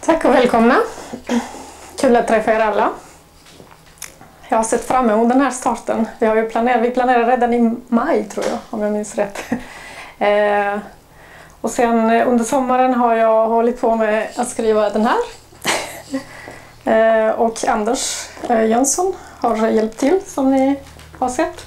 Tack och välkomna. Kul att träffa er alla. Jag har sett fram emot den här starten. Vi planerade redan i maj, tror jag, om jag minns rätt. Och sen under sommaren har jag hållit på med att skriva den här. Och Anders Jönsson har hjälpt till, som ni har sett.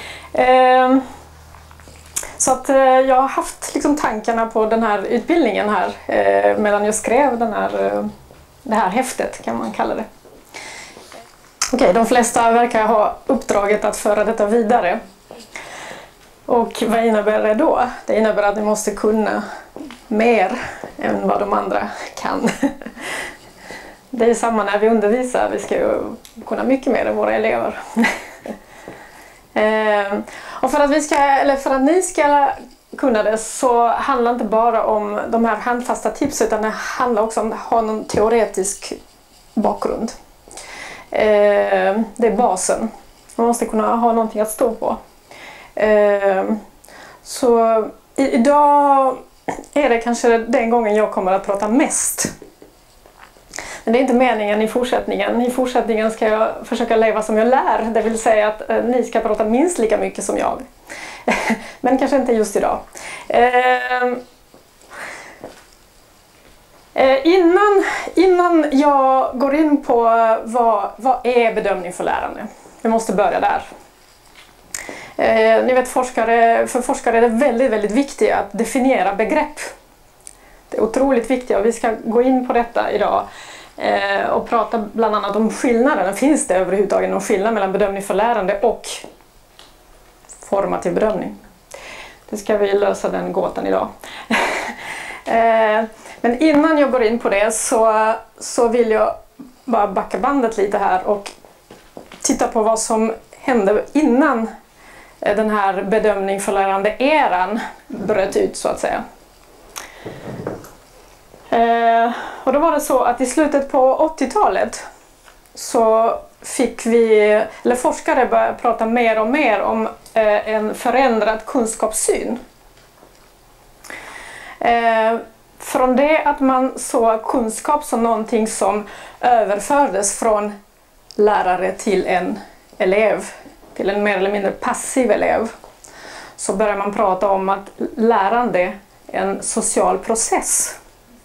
Så att jag har haft liksom tankarna på den här utbildningen här medan jag skrev det här häftet, kan man kalla det. Okej, de flesta verkar ha uppdraget att föra detta vidare. Och vad innebär det då? Det innebär att ni måste kunna mer än vad de andra kan. Det är samma när vi undervisar. Vi ska ju kunna mycket mer än våra elever. Och för att ni ska kunna det, så handlar det inte bara om de här handfasta tips, utan det handlar också om att ha någon teoretisk bakgrund. Det är basen. Man måste kunna ha någonting att stå på. Så idag är det kanske den gången jag kommer att prata mest. Men det är inte meningen i fortsättningen. I fortsättningen ska jag försöka leva som jag lär. Det vill säga att ni ska prata minst lika mycket som jag. Men kanske inte just idag. Innan jag går in på vad är bedömning för lärande. Vi måste börja där. Ni vet, för forskare är det väldigt, väldigt viktigt att definiera begrepp. Det är otroligt viktigt, och vi ska gå in på detta idag. Och prata bland annat om skillnaden. Finns det överhuvudtaget någon skillnad mellan bedömning för lärande och formativ bedömning? Det ska vi lösa den gåtan idag. Men innan jag går in på det så vill jag bara backa bandet lite här och titta på vad som hände innan den här bedömning för lärande-eran bröt ut, så att säga. Och då var det så att i slutet på 80-talet så fick forskare började prata mer och mer om en förändrad kunskapssyn. Från det att man såg kunskap som någonting som överfördes från lärare till en elev, till en mer eller mindre passiv elev, så började man prata om att lärande är en social process.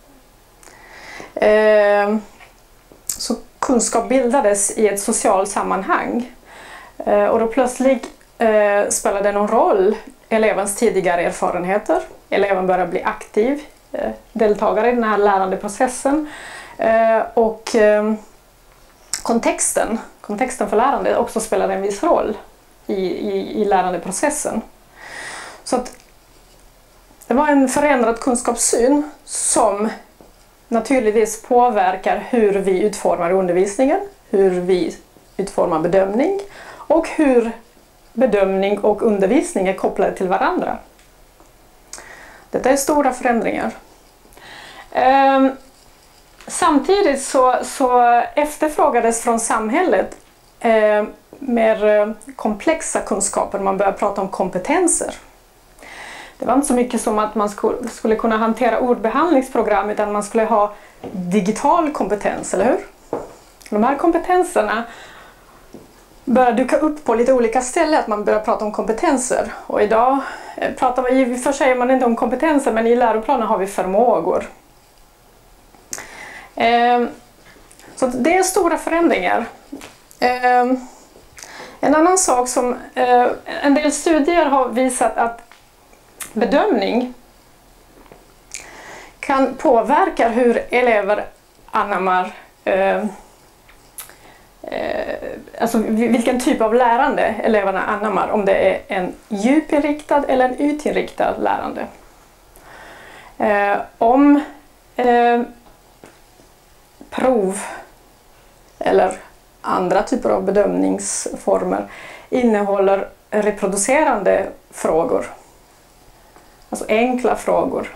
Så kunskap bildades i ett socialt sammanhang, och då plötsligt spelade det någon roll elevens tidigare erfarenheter. Eleven började bli aktiv deltagare i den här lärandeprocessen, och kontexten för lärande också spelade en viss roll i lärandeprocessen. Så att det var en förändrad kunskapssyn som naturligtvis påverkar hur vi utformar undervisningen, hur vi utformar bedömning och hur bedömning och undervisning är kopplade till varandra. Detta är stora förändringar. Samtidigt så efterfrågades från samhället mer komplexa kunskaper. Man började prata om kompetenser. Det var inte så mycket som att man skulle kunna hantera ordbehandlingsprogram, utan man skulle ha digital kompetens, eller hur? De här kompetenserna börjar dyka upp på lite olika ställen, att man börjar prata om kompetenser. Och idag pratar man, i och för sig säger man inte om kompetenser, men i läroplanen har vi förmågor. Så det är stora förändringar. En annan sak som en del studier har visat, att bedömning kan påverka hur elever anammar, alltså vilken typ av lärande eleverna anammar, om det är en djupinriktad eller en utinriktad lärande. Om prov eller andra typer av bedömningsformer innehåller reproducerande frågor, alltså enkla frågor,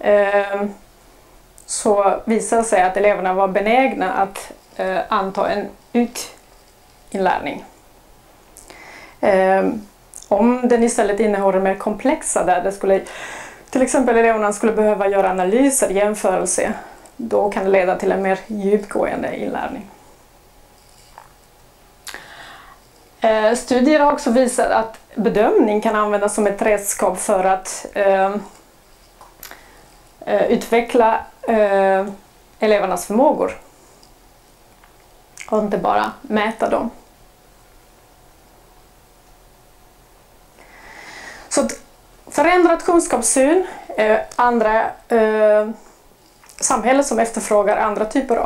så visar det sig att eleverna var benägna att anta en utinlärning. Om den istället innehåller mer komplexa, där det skulle, till exempel eleverna skulle behöva göra analyser, jämförelse, då kan det leda till en mer djupgående inlärning. Studier har också visat att bedömning kan användas som ett redskap för att utveckla elevernas förmågor och inte bara mäta dem. Så att förändrat kunskapssyn, andra samhällen som efterfrågar andra typer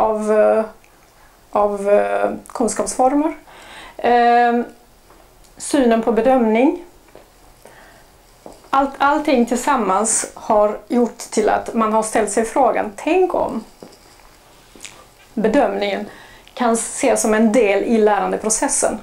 av kunskapsformer, synen på bedömning. Allting tillsammans har gjort till att man har ställt sig frågan, tänk om bedömningen kan ses som en del i lärandeprocessen.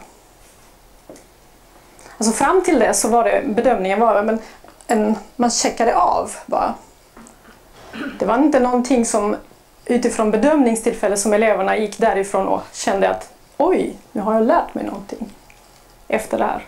Alltså fram till det så var det bedömningen man checkade av bara. Det var inte någonting som utifrån bedömningstillfället som eleverna gick därifrån och kände att oj, nu har jag lärt mig någonting efter det här.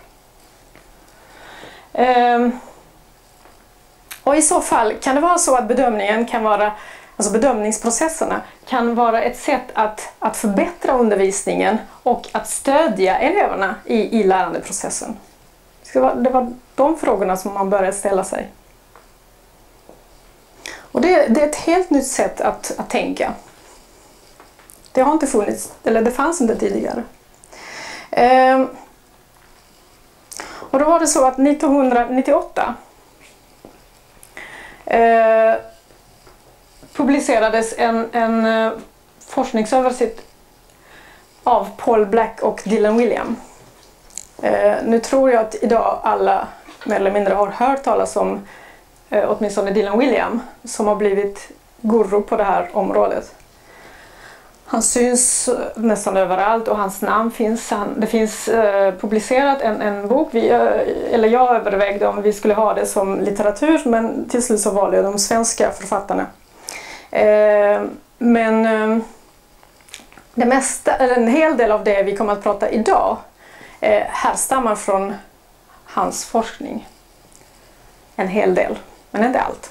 Och i så fall kan det vara så att bedömningen kan vara, alltså bedömningsprocesserna kan vara ett sätt att förbättra undervisningen och att stödja eleverna i lärandeprocessen. Det var de frågorna som man började ställa sig. Och det är ett helt nytt sätt att tänka. Det har inte funnits, eller det fanns inte tidigare. Och då var det så att 1998 publicerades en forskningsöversikt av Paul Black och Dylan Wiliam. Nu tror jag att idag alla mer eller mindre har hört talas om åtminstone Dylan Wiliam som har blivit guru på det här området. Han syns nästan överallt och hans namn finns. Det finns publicerat en bok. Jag övervägde om vi skulle ha det som litteratur, men till slut så valde jag de svenska författarna. Men det mesta, eller en hel del av det vi kommer att prata idag härstammar från hans forskning. En hel del, men inte allt.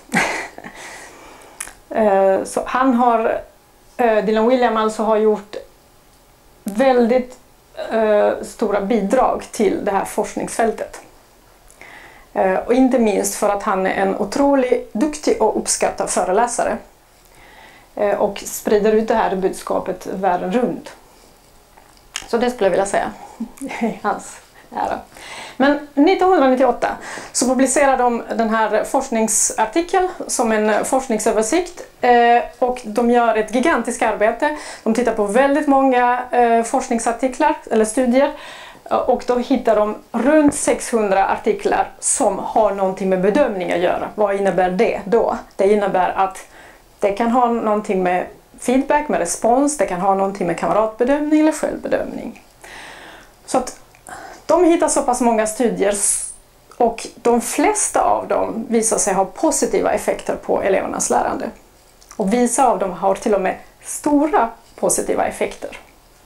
Så han har, Dylan Wiliam alltså har gjort väldigt stora bidrag till det här forskningsfältet. Och inte minst för att han är en otroligt duktig och uppskattad föreläsare. Och sprider ut det här budskapet världen runt. Så det skulle jag vilja säga i hans ära. Men 1998 så publicerade de den här forskningsartikeln som en forskningsöversikt och de gör ett gigantiskt arbete. De tittar på väldigt många forskningsartiklar eller studier och då hittar de runt 600 artiklar som har någonting med bedömning att göra. Vad innebär det då? Det innebär att det kan ha någonting med feedback, med respons, det kan ha någonting med kamratbedömning eller självbedömning. Så att de hittar så pass många studier och de flesta av dem visar sig ha positiva effekter på elevernas lärande. Och vissa av dem har till och med stora positiva effekter.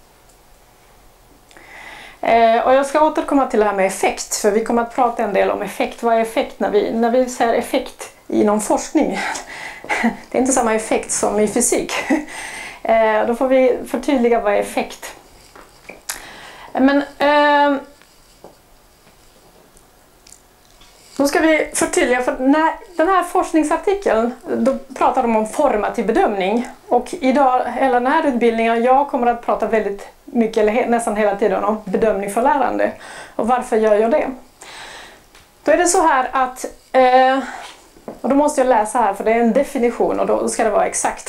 Och jag ska återkomma till det här med effekt, för vi kommer att prata en del om effekt. Vad är effekt när vi säger effekt inom forskning? Det är inte samma effekt som i fysik. Då får vi förtydliga vad är effekt. Men då ska vi förtydliga, för när den här forskningsartikeln, då pratar de om formativ bedömning. Och idag, hela den här utbildningen, jag kommer att prata väldigt mycket, eller nästan hela tiden, om bedömning för lärande. Och varför gör jag det? Då är det så här att, och då måste jag läsa här för det är en definition och då ska det vara exakt.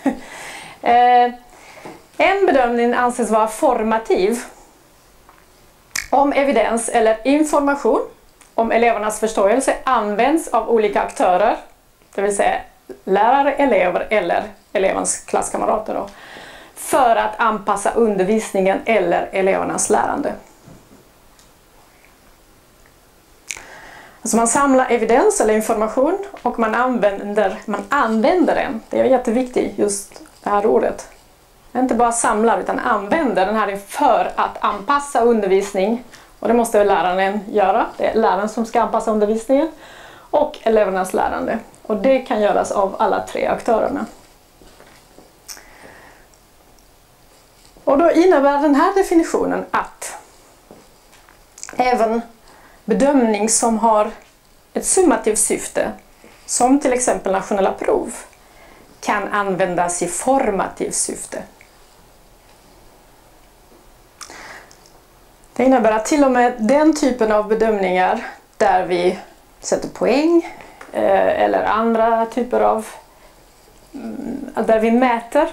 En bedömning anses vara formativ om evidens eller information om elevernas förståelse används av olika aktörer, det vill säga lärare, elever eller elevens klasskamrater då, för att anpassa undervisningen eller elevernas lärande. Alltså man samlar evidens eller information och man använder den. Det är jätteviktigt, just det här ordet. Inte bara samlar utan använder den här för att anpassa undervisning. Och det måste läraren göra. Det är läraren som ska anpassa undervisningen och elevernas lärande. Och det kan göras av alla tre aktörerna. Och då innebär den här definitionen att även bedömning som har ett summativt syfte, som till exempel nationella prov, kan användas i formativt syfte. Det innebär att till och med den typen av bedömningar där vi sätter poäng eller andra typer av där vi mäter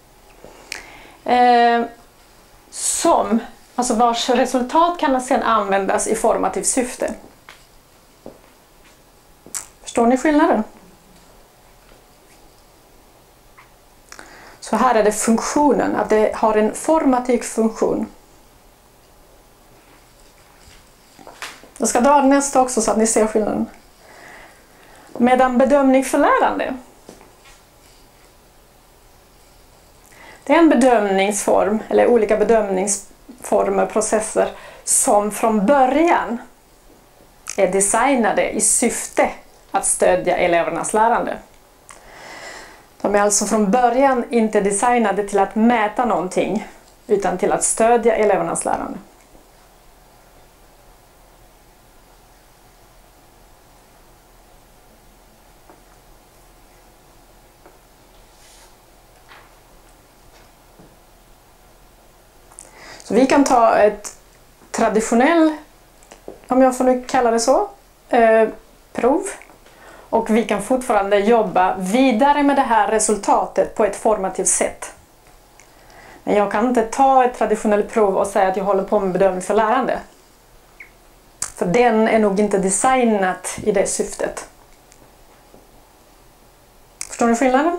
alltså vars resultat kan sedan användas i formativt syfte. Förstår ni skillnaden? Så här är det funktionen, att det har en formativ funktion. Jag ska dra nästa också så att ni ser skillnaden. Medan bedömning för lärande, det är en bedömningsform, eller olika bedömningsformer, processer, som från början är designade i syfte att stödja elevernas lärande. De är alltså från början inte designade till att mäta någonting, utan till att stödja elevernas lärande. Så vi kan ta ett traditionellt, om jag får nu kalla det så, prov. Och vi kan fortfarande jobba vidare med det här resultatet på ett formativt sätt. Men jag kan inte ta ett traditionellt prov och säga att jag håller på med bedömning för lärande. För den är nog inte designat i det syftet. Förstår ni skillnaden?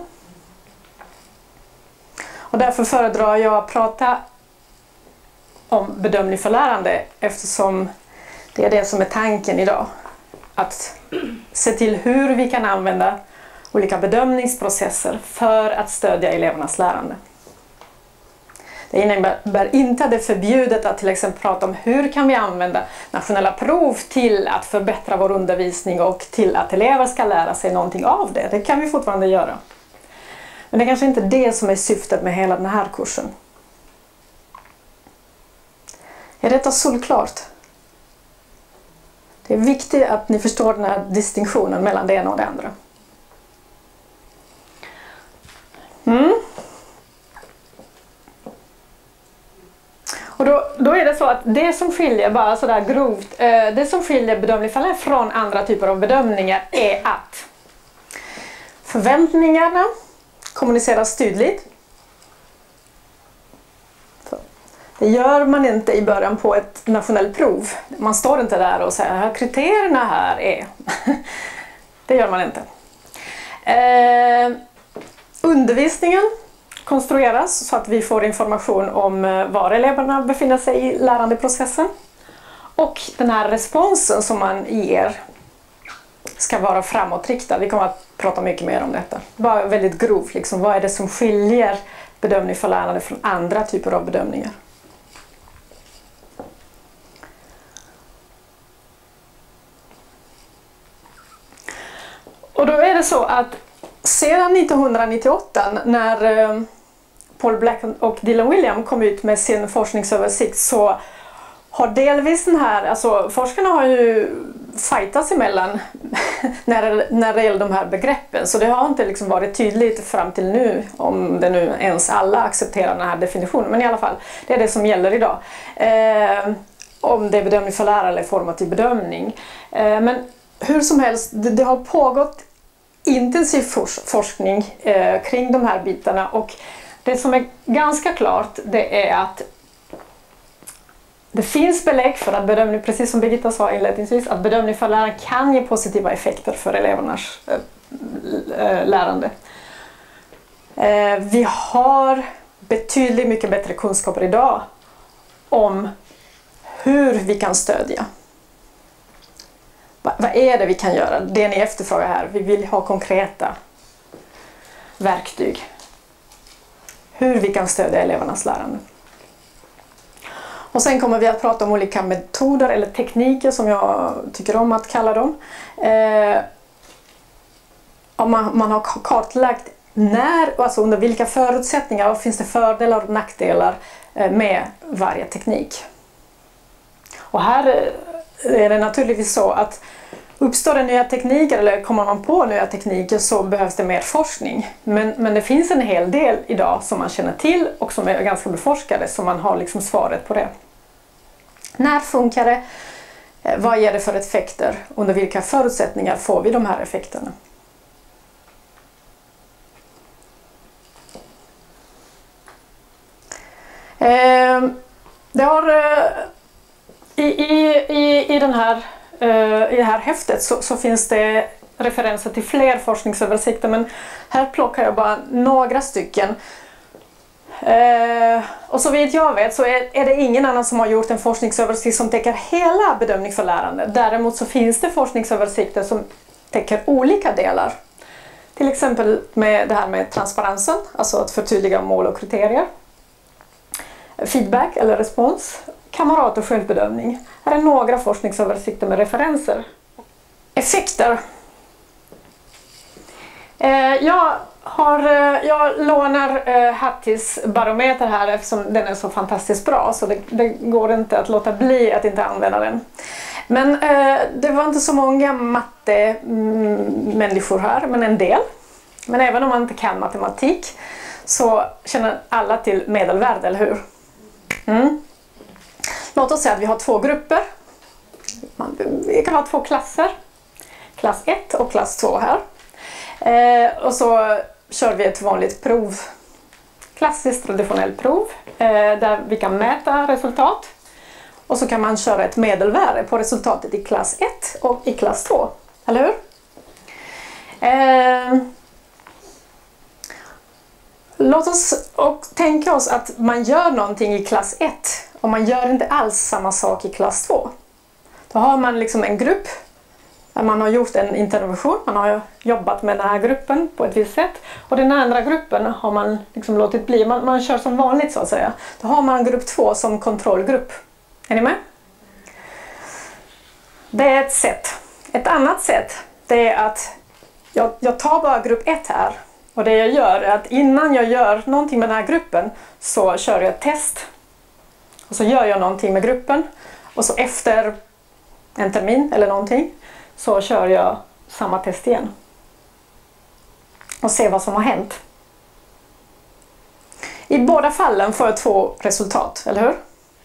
Och därför föredrar jag att prata om bedömning för lärande, eftersom det är det som är tanken idag. Att se till hur vi kan använda olika bedömningsprocesser för att stödja elevernas lärande. Det innebär inte att det är förbjudet att till exempel prata om hur kan vi använda nationella prov till att förbättra vår undervisning och till att elever ska lära sig någonting av det. Det kan vi fortfarande göra. Men det är kanske inte det som är syftet med hela den här kursen. Är detta solklart? Det är viktigt att ni förstår den här distinktionen mellan det ena och det andra. Och då är det så att det som skiljer, bara sådär grovt, det som skiljer bedömning för lärare från andra typer av bedömningar är att förväntningarna kommuniceras tydligt. Det gör man inte i början på ett nationellt prov. Man står inte där och säger att kriterierna här är. Det gör man inte. Undervisningen konstrueras så att vi får information om var eleverna befinner sig i lärandeprocessen. Och den här responsen som man ger ska vara framåtriktad. Vi kommer att prata mycket mer om detta. Bara väldigt grovt, liksom, vad är det som skiljer bedömning för lärande från andra typer av bedömningar? Och då är det så att sedan 1998 när Paul Black och Dylan Wiliam kom ut med sin forskningsöversikt, så har delvis den här, alltså forskarna har ju fightats emellan när det gäller de här begreppen, så det har inte liksom varit tydligt fram till nu, om det nu ens alla accepterar den här definitionen, men i alla fall, det är det som gäller idag. Om det är bedömning för lärare eller formativ bedömning. Men hur som helst, det har pågått intensiv forskning kring de här bitarna, och det som är ganska klart, det är att det finns belägg för att bedömning, precis som Birgitta sa inledningsvis, att bedömning för lärare kan ge positiva effekter för elevernas lärande. Vi har betydligt mycket bättre kunskaper idag om hur vi kan stödja. Vad är det vi kan göra? Det ni efterfrågar här. Vi vill ha konkreta verktyg. Hur vi kan stödja elevernas lärande. Och sen kommer vi att prata om olika metoder eller tekniker, som jag tycker om att kalla dem. Man har kartlagt alltså under vilka förutsättningar och finns det fördelar och nackdelar med varje teknik. Och här är det naturligtvis så att uppstår det nya tekniker eller kommer man på nya tekniker så behövs det mer forskning. Men det finns en hel del idag som man känner till och som är ganska beforskade, så man har liksom svaret på det. När funkar det? Vad ger det för effekter? Under vilka förutsättningar får vi de här effekterna? Det har i det här häftet så finns det referenser till fler forskningsöversikter, men här plockar jag bara några stycken. Och så vitt jag vet så är det ingen annan som har gjort en forskningsöversikt som täcker hela bedömning för lärande. Däremot så finns det forskningsöversikter som täcker olika delar. Till exempel med det här med transparensen, alltså att förtydliga mål och kriterier. Feedback eller respons, kamrat och självbedömning. Här är några forskningsöversikter med referenser. Effekter. Jag lånar Hatties barometer här eftersom den är så fantastiskt bra, så det går inte att låta bli att inte använda den. Men det var inte så många matte-människor här, men en del. Men även om man inte kan matematik så känner alla till medelvärde, eller hur? Låt oss säga att vi har två grupper. Vi kan ha två klasser. Klass 1 och klass 2 här. Och så kör vi ett vanligt prov. Klassiskt traditionellt prov. Där vi kan mäta resultat. Och så kan man köra ett medelvärde på resultatet i klass 1 och i klass 2. Eller hur? Låt oss tänka oss att man gör någonting i klass 1 och man gör inte alls samma sak i klass 2. Då har man liksom en grupp där man har gjort en intervention, man har jobbat med den här gruppen på ett visst sätt, och den andra gruppen har man liksom låtit bli, man kör som vanligt så att säga. Då har man grupp 2 som kontrollgrupp. Är ni med? Det är ett sätt. Ett annat sätt, det är att jag tar bara grupp 1 här. Och det jag gör är att innan jag gör någonting med den här gruppen så kör jag ett test. Och så gör jag någonting med gruppen. Och så efter en termin eller någonting så kör jag samma test igen. Och ser vad som har hänt. I båda fallen får jag 2 resultat, eller hur?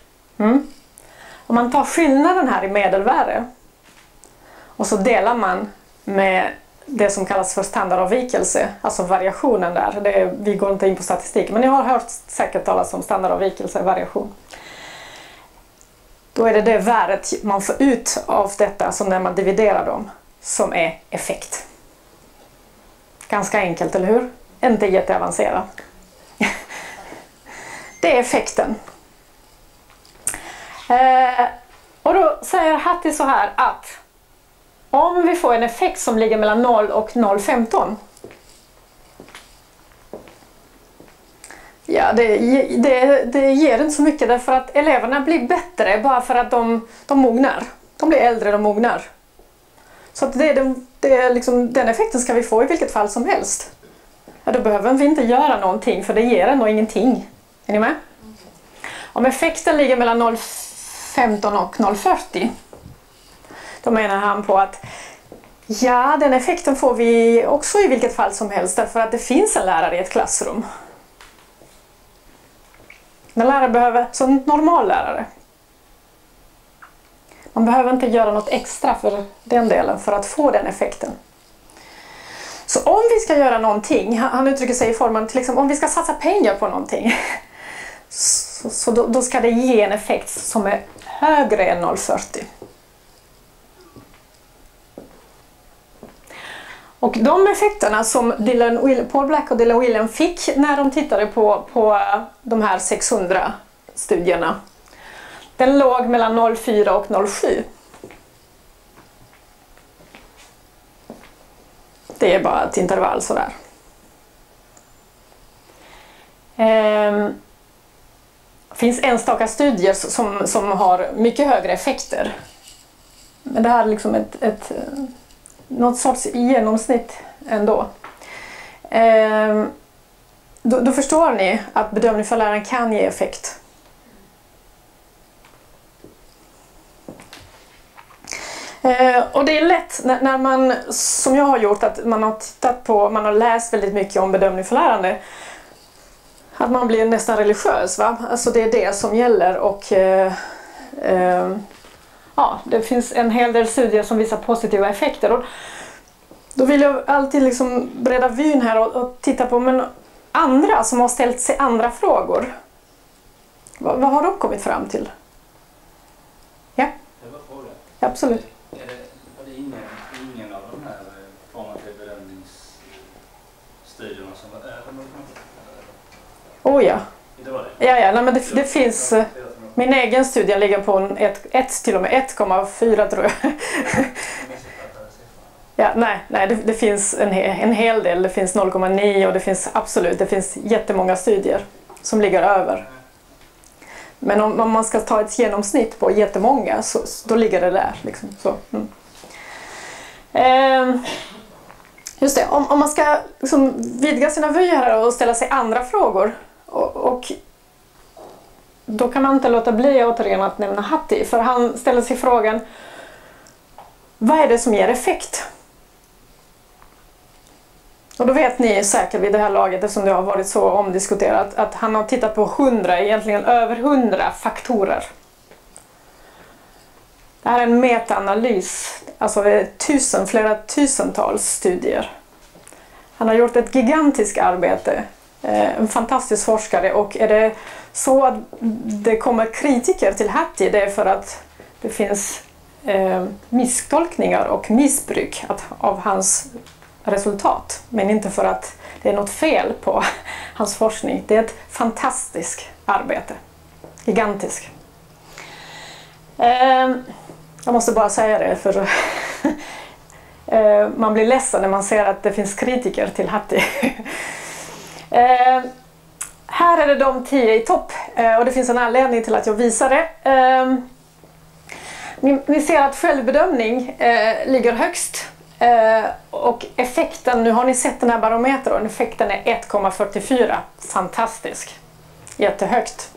Om man tar skillnaden här i medelvärde och så delar man med det som kallas för standardavvikelse, alltså variationen där. Vi går inte in på statistik, men ni har hört säkert talas om standardavvikelse, variation. Då är det värdet man får ut av detta, som när man dividerar dem, som är effekt. Ganska enkelt, eller hur? Inte jätteavancerat. Det är effekten. Och då säger Hattie så här att om vi får en effekt som ligger mellan 0 och 0,15. Ja, det ger inte så mycket, därför att eleverna blir bättre bara för att de mognar. De blir äldre, de mognar. Så att den effekten ska vi få i vilket fall som helst. Ja, då behöver vi inte göra någonting, för det ger ändå ingenting. Är ni med? Om effekten ligger mellan 0,15 och 0,40. Då menar han på att ja, den effekten får vi också i vilket fall som helst, därför att det finns en lärare i ett klassrum. En lärare behöver, som normal lärare. Man behöver inte göra något extra för den delen för att få den effekten. Så om vi ska göra någonting, han uttrycker sig i formen till exempel om vi ska satsa pengar på någonting, så då ska det ge en effekt som är högre än 0,40. Och de effekterna som Paul Black och Dylan Wiliam fick när de tittade på de här 600 studierna, den låg mellan 0,4 och 0,7. Det är bara ett intervall sådär. Det finns enstaka studier som har mycket högre effekter. Men det här är liksom något sorts genomsnitt ändå. Då förstår ni att bedömning för läraren kan ge effekt. Och det är lätt när man, som jag har gjort, att man har läst väldigt mycket om bedömning för lärande, att man blir nästan religiös, va? Alltså det är det som gäller, och det finns en hel del studier som visar positiva effekter. Och då vill jag alltid liksom bredda vyn här och titta på andra som har ställt sig andra frågor. Vad har de kommit fram till? Ja? Det var fråga. Absolut. Var det ingen av de här formativa bedömningsstudierna som var över 0,5? Oh ja. Det var det? Ja, nej, men det finns... Min egen studie ligger på till och med 1,4 tror jag. Ja, nej, det finns en hel del. Det finns 0,9 och det finns jättemånga studier som ligger över. Men om man ska ta ett genomsnitt på jättemånga, då ligger det där. Liksom, så. Just det, om man ska liksom vidga sina vyer och ställa sig andra frågor, och då kan man inte låta bli återigen att nämna Hattie, för han ställer sig frågan: vad är det som ger effekt? Och då vet ni säkert vid det här laget, eftersom det har varit så omdiskuterat, att han har tittat på egentligen över 100 faktorer. Det här är en metaanalys, alltså flera tusentals studier. Han har gjort ett gigantiskt arbete, en fantastisk forskare, och är det så att det kommer kritiker till Hattie, det är för att det finns misstolkningar och missbruk av hans resultat, men inte för att det är något fel på hans forskning. Det är ett fantastiskt arbete, gigantiskt. Jag måste bara säga det, för man blir ledsen när man ser att det finns kritiker till Hattie. Här är det de 10 i topp, och det finns en anledning till att jag visar det. Ni ser att självbedömning ligger högst, och effekten, nu har ni sett den här barometern, effekten är 1,44. Fantastisk, jättehögt.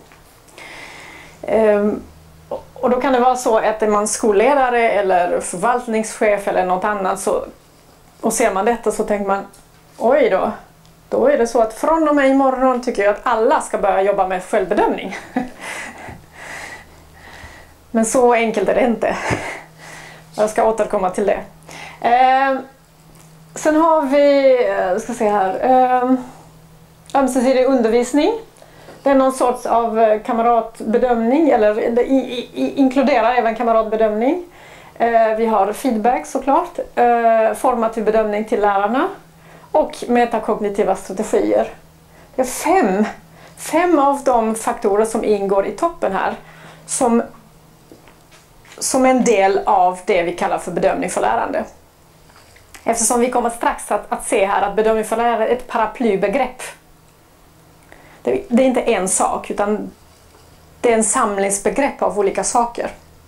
Och då kan det vara så att är man skolledare eller förvaltningschef eller något annat, och ser man detta så tänker man, oj då är det så att från och med imorgon tycker jag att alla ska börja jobba med självbedömning. Men så enkelt är det inte. Jag ska återkomma till det. Sen har vi, ska se här, ömsesidig undervisning. Det är någon sorts av kamratbedömning, eller det inkluderar även kamratbedömning. Vi har feedback såklart, formativ bedömning till lärarna och metakognitiva strategier. Det är fem av de faktorer som ingår i toppen här som en del av det vi kallar för bedömning för lärande. Eftersom vi kommer strax att se här att bedömning för lärande är ett paraplybegrepp. Det är inte en sak, utan det är en samlingsbegrepp av olika saker.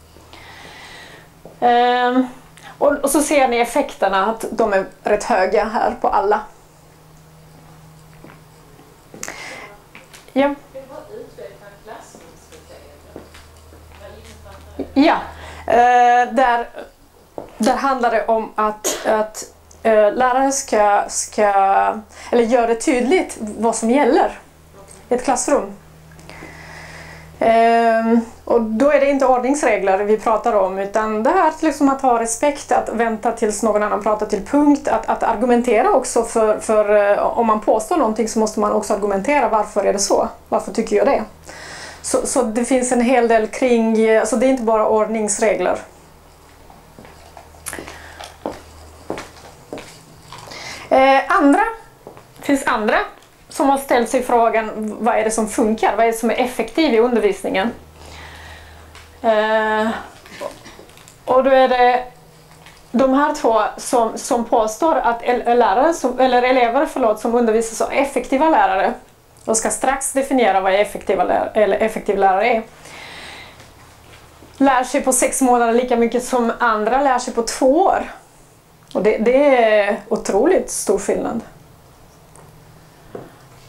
Och så ser ni effekterna, att de är rätt höga här på alla. Ja. Ja, där handlar det om att lärare ska göra det tydligt vad som gäller i ett klassrum. Och då är det inte ordningsregler vi pratar om, utan det här liksom att ha respekt, att vänta tills någon annan pratar till punkt, att argumentera också för om man påstår någonting så måste man också argumentera, varför är det så? Varför tycker jag det? Så det finns en hel del kring, alltså det är inte bara ordningsregler. Finns andra som har ställt sig frågan, vad är det som funkar? Vad är det som är effektivt i undervisningen? Och då är det de här två som påstår att elever som undervisar som effektiva lärare, och ska strax definiera vad effektiv lärare är, lär sig på 6 månader lika mycket som andra lär sig på 2 år. Och det är otroligt stor skillnad.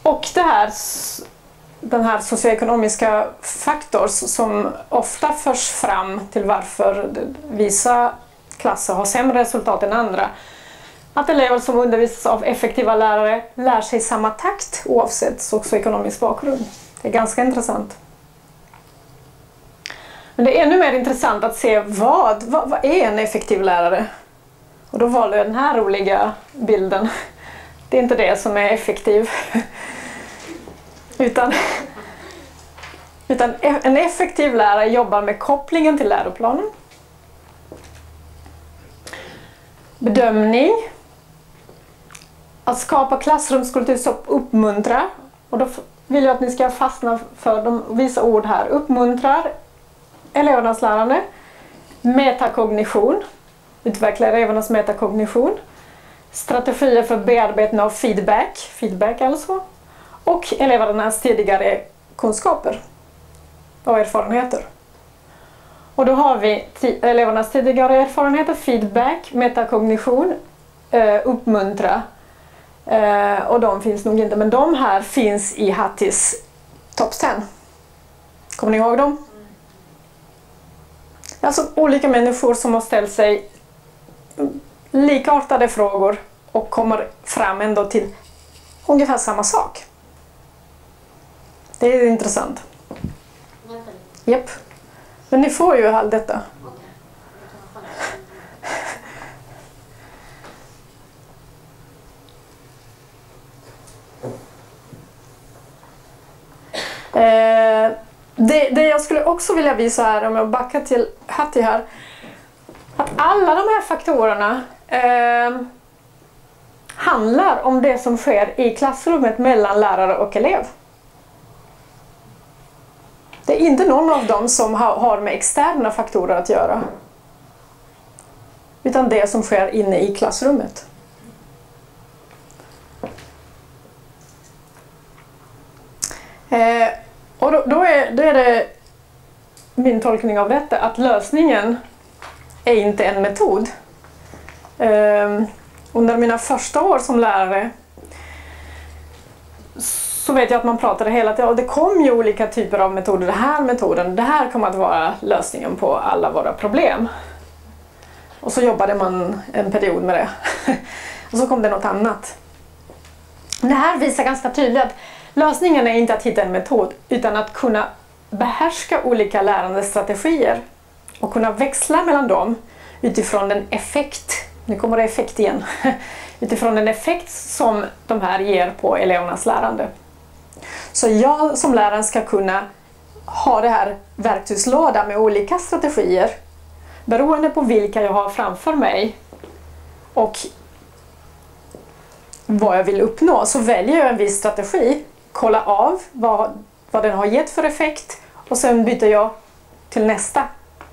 Och den här socioekonomiska faktorn som ofta förs fram till varför vissa klasser har sämre resultat än andra. Att elever som undervisas av effektiva lärare lär sig i samma takt oavsett socioekonomisk bakgrund. Det är ganska intressant. Men det är ännu mer intressant att se vad är en effektiv lärare? Och då valde jag den här roliga bilden. Det är inte det som är effektiv. Utan en effektiv lärare jobbar med kopplingen till läroplanen. Bedömning. Att skapa klassrumskultur som uppmuntrar. Och då vill jag att ni ska fastna för vissa ord här. Uppmuntrar elevernas lärande. Metakognition. Utveckla elevernas metakognition. Strategier för bearbetning av feedback. Feedback alltså. Och elevernas tidigare kunskaper och erfarenheter. Och då har vi elevernas tidigare erfarenheter, feedback, metakognition, uppmuntra. Och de finns nog inte, men de här finns i Hatties Top 10. Kommer ni ihåg dem? Alltså olika människor som har ställt sig likartade frågor och kommer fram ändå till ungefär samma sak. Det är intressant. Japp. Men ni får ju allt detta. Det jag skulle också vilja visa här, om jag backar till Hattie här, att alla de här faktorerna handlar om det som sker i klassrummet mellan lärare och elev. Det är inte någon av dem som har med externa faktorer att göra. Utan det som sker inne i klassrummet. Och då är det min tolkning av detta, att lösningen är inte en metod. Under mina första år som lärare så vet jag att man pratade hela tiden, och det kom ju olika typer av metoder. Det här kommer att vara lösningen på alla våra problem. Och så jobbade man en period med det. Och så kom det något annat. Det här visar ganska tydligt att lösningen är inte att hitta en metod, utan att kunna behärska olika lärandestrategier och kunna växla mellan dem utifrån den effekt, nu kommer det effekt igen, utifrån den effekt som de här ger på elevernas lärande. Så jag som lärare ska kunna ha det här verktygslåda med olika strategier beroende på vilka jag har framför mig och vad jag vill uppnå. Så väljer jag en viss strategi, kolla av vad den har gett för effekt och sen byter jag till nästa.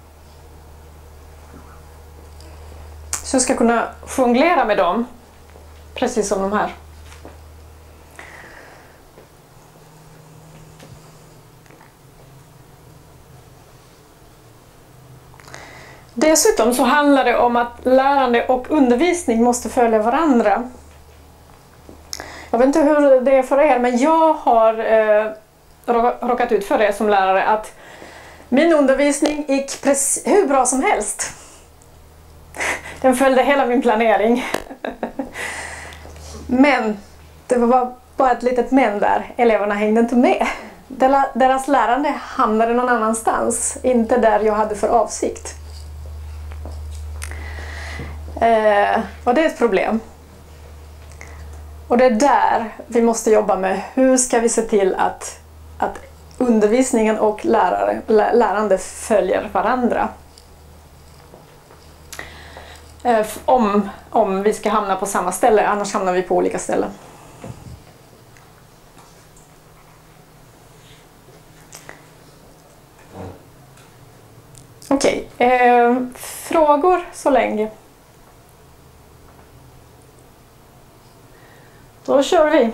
Så jag ska kunna jonglera med dem, precis som de här. Dessutom så handlar det om att lärande och undervisning måste följa varandra. Jag vet inte hur det är för er, men jag har råkat ut för det som lärare, att min undervisning gick hur bra som helst. Den följde hela min planering. Men det var bara ett litet men där. Eleverna hängde inte med. Deras lärande hamnade någon annanstans, inte där jag hade för avsikt. Och det är ett problem. Och det är där vi måste jobba med. Hur ska vi se till att undervisningen och lärande följer varandra? Om vi ska hamna på samma ställe, annars hamnar vi på olika ställen. Okej, frågor så länge. Då kör vi.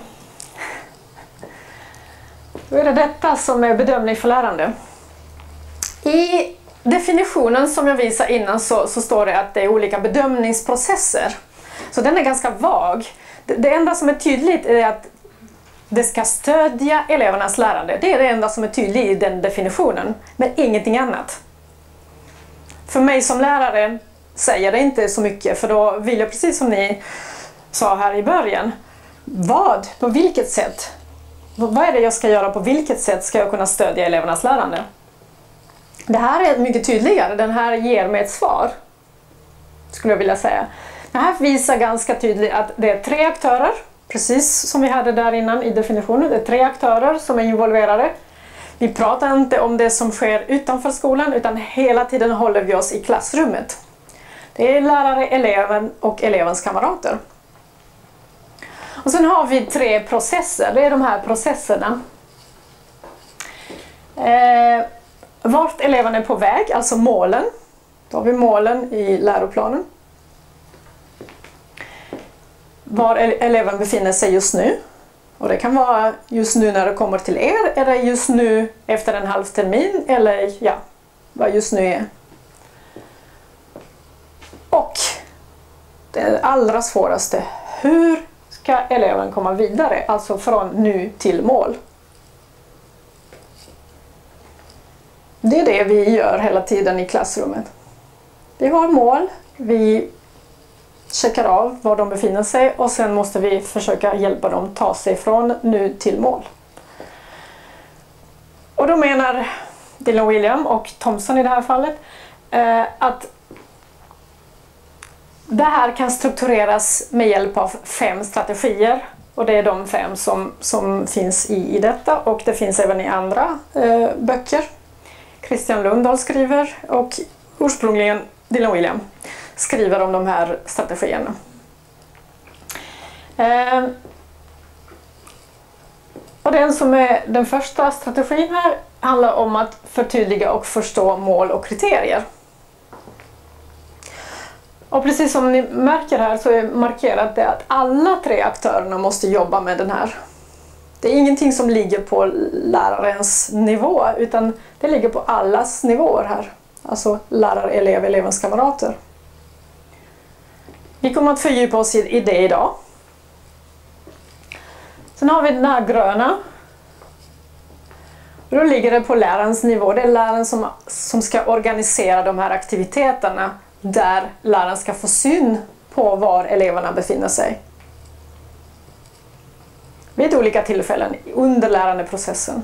Då är det detta som är bedömning för lärande. I definitionen som jag visade innan så står det att det är olika bedömningsprocesser. Så den är ganska vag. Det enda som är tydligt är att det ska stödja elevernas lärande. Det är det enda som är tydligt i den definitionen, men ingenting annat. För mig som lärare säger det inte så mycket, för då vill jag, precis som ni sa här i början, på vilket sätt? Vad är det jag ska göra, på vilket sätt ska jag kunna stödja elevernas lärande? Det här är mycket tydligare, den här ger mig ett svar, skulle jag vilja säga. Det här visar ganska tydligt att det är 3 aktörer, precis som vi hade där innan i definitionen. Det är 3 aktörer som är involverade. Vi pratar inte om det som sker utanför skolan, utan hela tiden håller vi oss i klassrummet. Det är lärare, eleven och elevens kamrater. Och sen har vi 3 processer, det är de här processerna. Vart eleven är på väg, alltså målen. Då har vi målen i läroplanen. Var eleven befinner sig just nu. Och det kan vara just nu när det kommer till er, eller just nu efter en halv termin, eller ja, vad just nu är. Och det allra svåraste, hur ska eleven komma vidare, alltså från nu till mål? Det är det vi gör hela tiden i klassrummet. Vi har mål, vi checkar av var de befinner sig och sen måste vi försöka hjälpa dem ta sig från nu till mål. Och då menar Dillon William och Thompson i det här fallet att det här kan struktureras med hjälp av 5 strategier. Och det är de 5 som finns i detta, och det finns även i andra böcker. Christian Lundahl skriver, och ursprungligen Dillon William skriver om de här strategierna. Och den första strategin här handlar om att förtydliga och förstå mål och kriterier. Och precis som ni märker här så är markerat det att alla 3 aktörerna måste jobba med den här. Det är ingenting som ligger på lärarens nivå, utan det ligger på allas nivåer här. Alltså lärare, elev, elevens kamrater. Vi kommer att fördjupa oss i det idag. Sen har vi den här gröna. Då ligger det på lärarens nivå. Det är läraren som ska organisera de här aktiviteterna där läraren ska få syn på var eleverna befinner sig. Vid olika tillfällen under lärandeprocessen.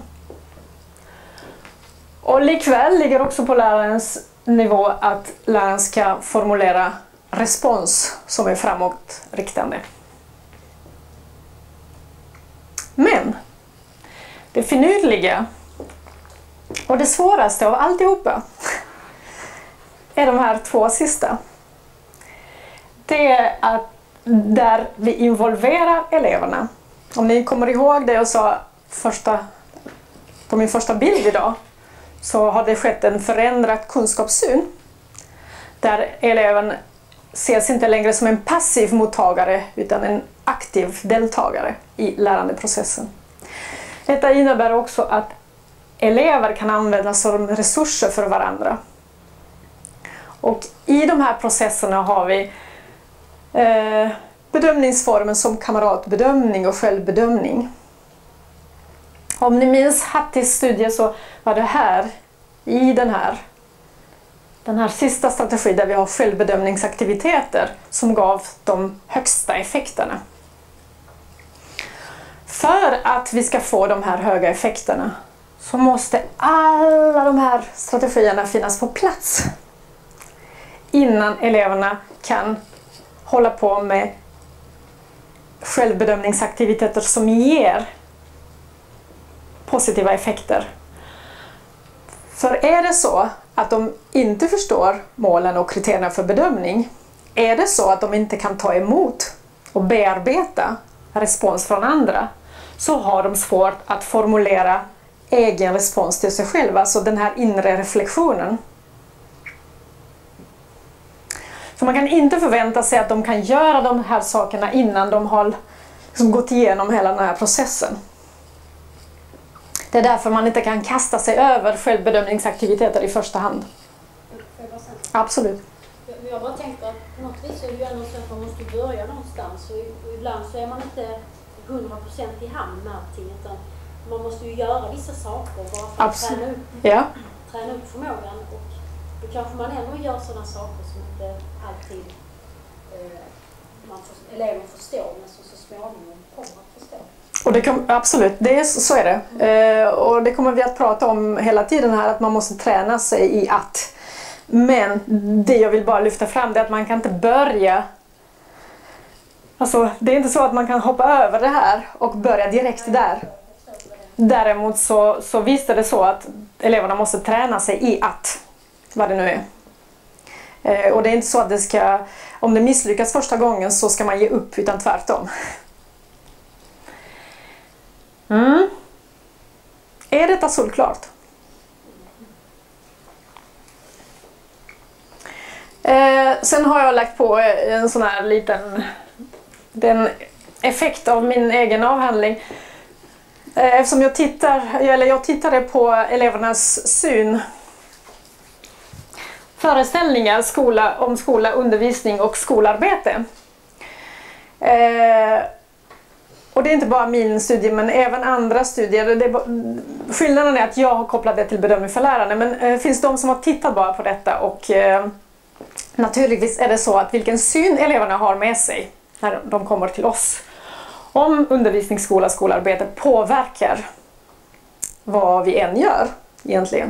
Och likväl ligger också på lärarens nivå att läraren ska formulera respons som är framåtriktande. Men det finurliga och det svåraste av alltihopa är de här 2 sista. Det är att där vi involverar eleverna. Om ni kommer ihåg det jag sa på min första bild idag, så har det skett en förändrad kunskapssyn. Där eleven ses inte längre som en passiv mottagare utan en aktiv deltagare i lärandeprocessen. Detta innebär också att elever kan användas som resurser för varandra. Och i de här processerna har vi bedömningsformen som kamratbedömning och självbedömning. Om ni minns Hatties studie så var det här, i den här sista strategin där vi har självbedömningsaktiviteter som gav de högsta effekterna. För att vi ska få de här höga effekterna så måste alla de här strategierna finnas på plats innan eleverna kan hålla på med självbedömningsaktiviteter som ger positiva effekter. För är det så att de inte förstår målen och kriterierna för bedömning, är det så att de inte kan ta emot och bearbeta respons från andra, så har de svårt att formulera egen respons till sig själva, alltså den här inre reflektionen. Så man kan inte förvänta sig att de kan göra de här sakerna innan de har gått igenom hela den här processen. Det är därför man inte kan kasta sig över självbedömningsaktiviteter i första hand. Absolut. Jag bara tänkte att på något vis är det ju ändå så att man måste börja någonstans, och ibland så är man inte 100% i hamn med allting, utan man måste ju göra vissa saker bara för att Absolut. träna upp förmågan, och då kanske man ändå gör sådana saker som inte alltid eleven förstår, men som så småningom kommer att förstå. Och det absolut, så är det. Och det kommer vi att prata om hela tiden här, att man måste träna sig i att. Men det jag vill bara lyfta fram är att man kan inte börja. Alltså, det är inte så att man kan hoppa över det här och börja direkt där. Däremot så visst är det så att eleverna måste träna sig i att, vad det nu är. Och det är inte så att det ska, om det misslyckas första gången så ska man ge upp, utan tvärtom. Är detta solklart? Sen har jag lagt på en sån här liten effekt av min egen avhandling. Eftersom jag tittade på elevernas syn. Föreställningar om skola, undervisning och skolarbete. Och det är inte bara min studie, men även andra studier. Skillnaden är att jag har kopplat det till bedömning för lärare, men det finns de som har tittat bara på detta, och naturligtvis är det så att vilken syn eleverna har med sig när de kommer till oss om undervisning, skola, skolarbete påverkar vad vi än gör egentligen.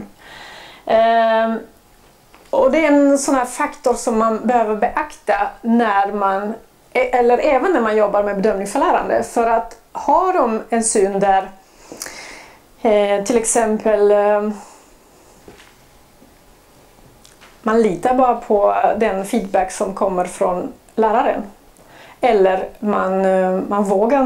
Och det är en sån här faktor som man behöver beakta eller även när man jobbar med bedömning för lärande. För att har de en syn där till exempel man litar bara på den feedback som kommer från läraren. Eller man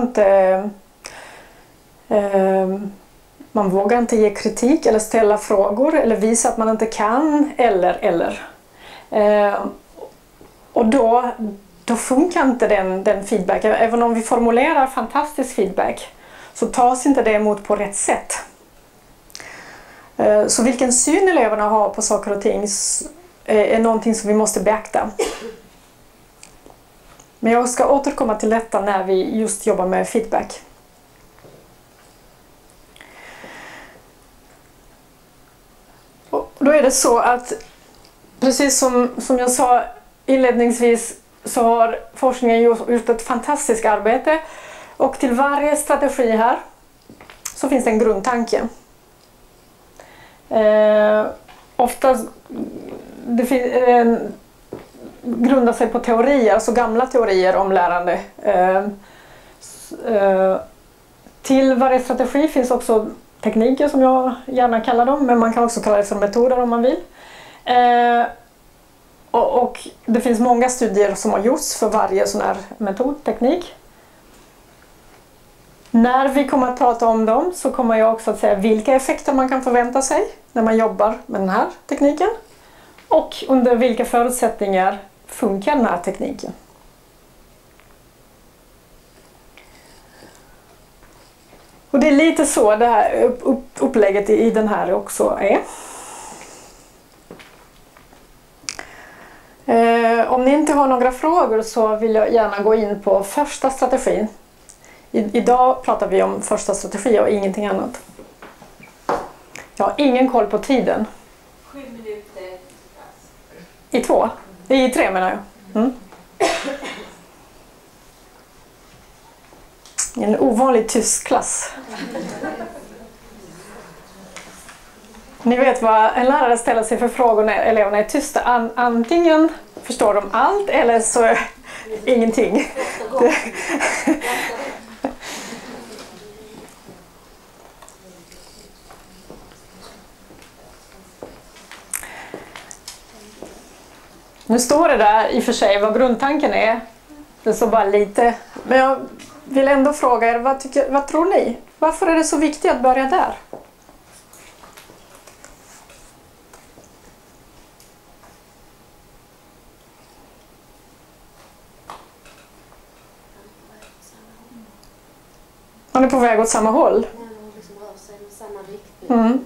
vågar inte ge kritik eller ställa frågor eller visa att man inte kan eller. Och då funkar inte den feedbacken. Även om vi formulerar fantastisk feedback så tas inte det emot på rätt sätt. Så vilken syn eleverna har på saker och ting är någonting som vi måste beakta. Men jag ska återkomma till detta när vi just jobbar med feedback. Och då är det så att, precis som jag sa inledningsvis, så har forskningen gjort ett fantastiskt arbete. Och till varje strategi här så finns det en grundtanke. Oftast grundar sig på teorier, alltså gamla teorier om lärande. Till varje strategi finns också tekniker, som jag gärna kallar dem, men man kan också kalla det för metoder om man vill. Och det finns många studier som har gjorts för varje sån här metodteknik. När vi kommer att prata om dem så kommer jag också att säga vilka effekter man kan förvänta sig när man jobbar med den här tekniken. Och under vilka förutsättningar funkar den här tekniken. Och det är lite så det här upplägget i den här också är. Om ni inte har några frågor så vill jag gärna gå in på första strategin. Idag pratar vi om första strategi och ingenting annat. Jag har ingen koll på tiden. 7 minuter. I 2? I 3 menar jag. En ovanlig tysk klass. Ni vet vad en lärare ställer sig för frågor när eleverna är tysta. Antingen förstår de allt eller så ingenting. Nu står det där i och för sig vad grundtanken är. Det står bara lite. Men jag vill ändå fråga er, vad tror ni? Varför är det så viktigt att börja där? Man är på väg åt samma håll. Liksom rör sig i samma riktning.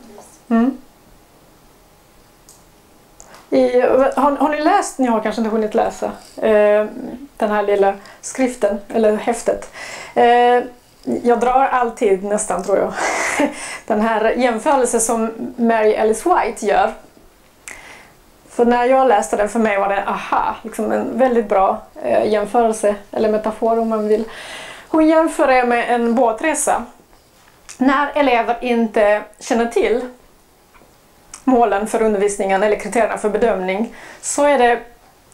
Har ni läst, ni har kanske inte hunnit läsa den här lilla skriften eller häftet. jag drar alltid nästan, tror jag, den här jämförelsen som Mary Alice White gör. För när jag läste den, för mig var det liksom en väldigt bra jämförelse, eller metafor om man vill. Hon jämför det med en båtresa. När elever inte känner till målen för undervisningen eller kriterierna för bedömning, så är det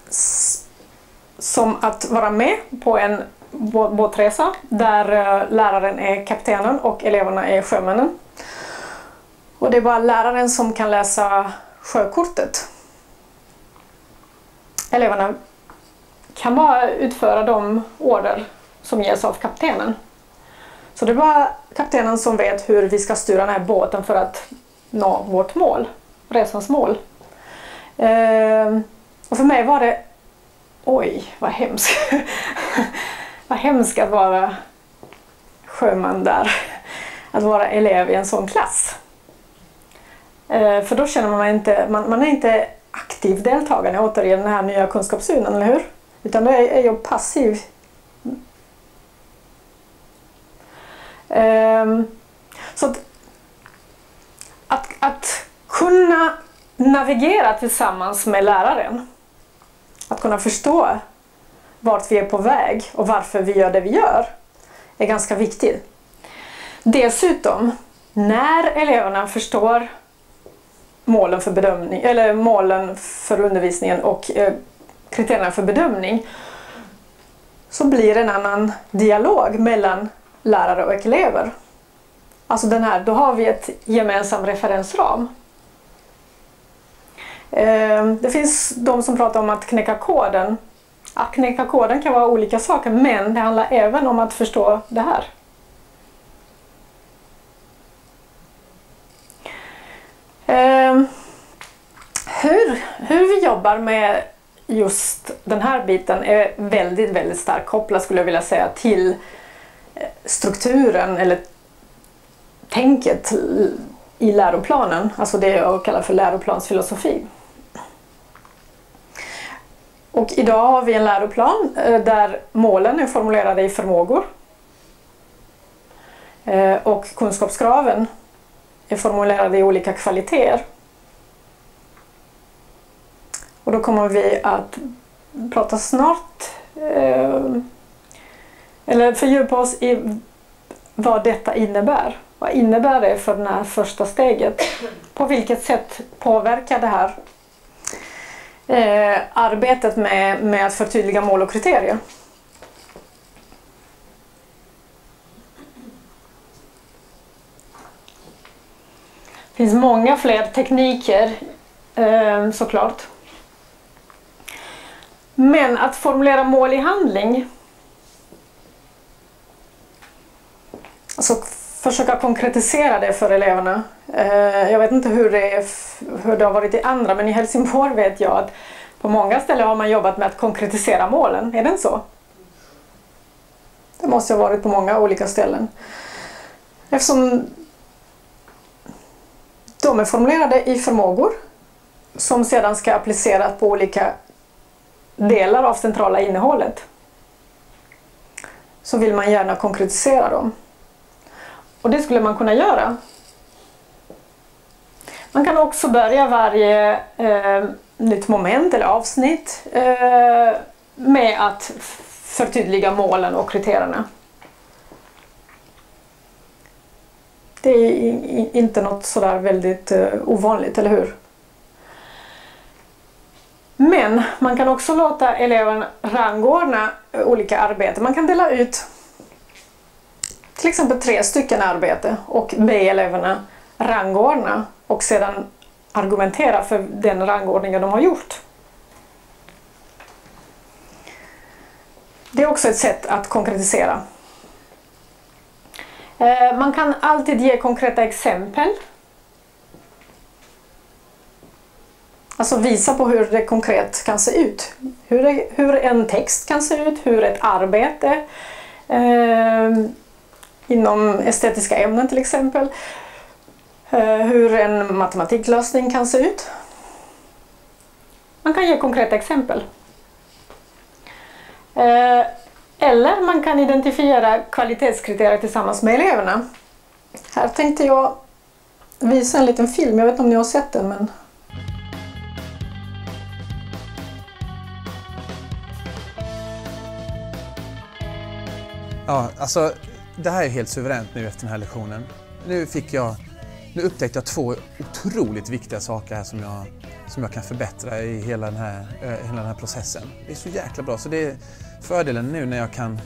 som att vara med på en båtresa där läraren är kaptenen och eleverna är sjömännen. Och det är bara läraren som kan läsa sjökortet. Eleverna kan bara utföra de order som ges av kaptenen. Så det är bara kaptenen som vet hur vi ska styra den här båten för att nå vårt mål, resans mål. Och för mig var det, oj vad hemskt. Vad hemskt att vara sjöman där. Att vara elev i en sån klass. För då känner man är inte aktiv deltagare återigen den här nya kunskapssynen, eller hur? Utan då är jag passiv. Så att kunna navigera tillsammans med läraren, att kunna förstå vart vi är på väg och varför vi gör det vi gör, är ganska viktigt. Dessutom, när eleverna förstår målen för bedömning, eller målen för undervisningen och kriterierna för bedömning, så blir det en annan dialog mellan lärare och elever. Alltså då har vi ett gemensam referensram. Det finns de som pratar om att knäcka koden. Att knäcka koden kan vara olika saker, men det handlar även om att förstå det här. Hur vi jobbar med just den här biten är väldigt, väldigt starkt kopplat, skulle jag vilja säga, till strukturen eller tänket i läroplanen, alltså det jag kallar för läroplansfilosofi. Och idag har vi en läroplan där målen är formulerade i förmågor och kunskapskraven är formulerade i olika kvaliteter. Och då kommer vi att prata snart eller fördjupa oss i vad detta innebär. Vad innebär det för det här första steget? På vilket sätt påverkar det här arbetet med att förtydliga mål och kriterier? Det finns många fler tekniker såklart. Men att formulera mål i handling, alltså försöka konkretisera det för eleverna. Jag vet inte hur det har varit i andra, men i Helsingborg vet jag att på många ställen har man jobbat med att konkretisera målen. Är det så? Det måste ha varit på många olika ställen. Eftersom de är formulerade i förmågor som sedan ska appliceras på olika delar av centrala innehållet, så vill man gärna konkretisera dem. Och det skulle man kunna göra. Man kan också börja varje nytt moment eller avsnitt med att förtydliga målen och kriterierna. Det är inte något sådär väldigt ovanligt, eller hur? Men man kan också låta eleven rangordna olika arbeten. Man kan dela ut till exempel 3 stycken arbete och be eleverna rangordna och sedan argumentera för den rangordningen de har gjort. Det är också ett sätt att konkretisera. Man kan alltid ge konkreta exempel. Alltså visa på hur det konkret kan se ut. Hur en text kan se ut, hur ett arbete inom estetiska ämnen till exempel. Hur en matematiklösning kan se ut. Man kan ge konkreta exempel. Eller man kan identifiera kvalitetskriterier tillsammans med eleverna. Här tänkte jag visa en liten film, jag vet inte om ni har sett den, men... Ja, alltså det här är helt suveränt nu efter den här lektionen. Nu upptäckte jag 2 otroligt viktiga saker här som jag kan förbättra i hela den här processen. Det är så jäkla bra, så det är fördelen nu när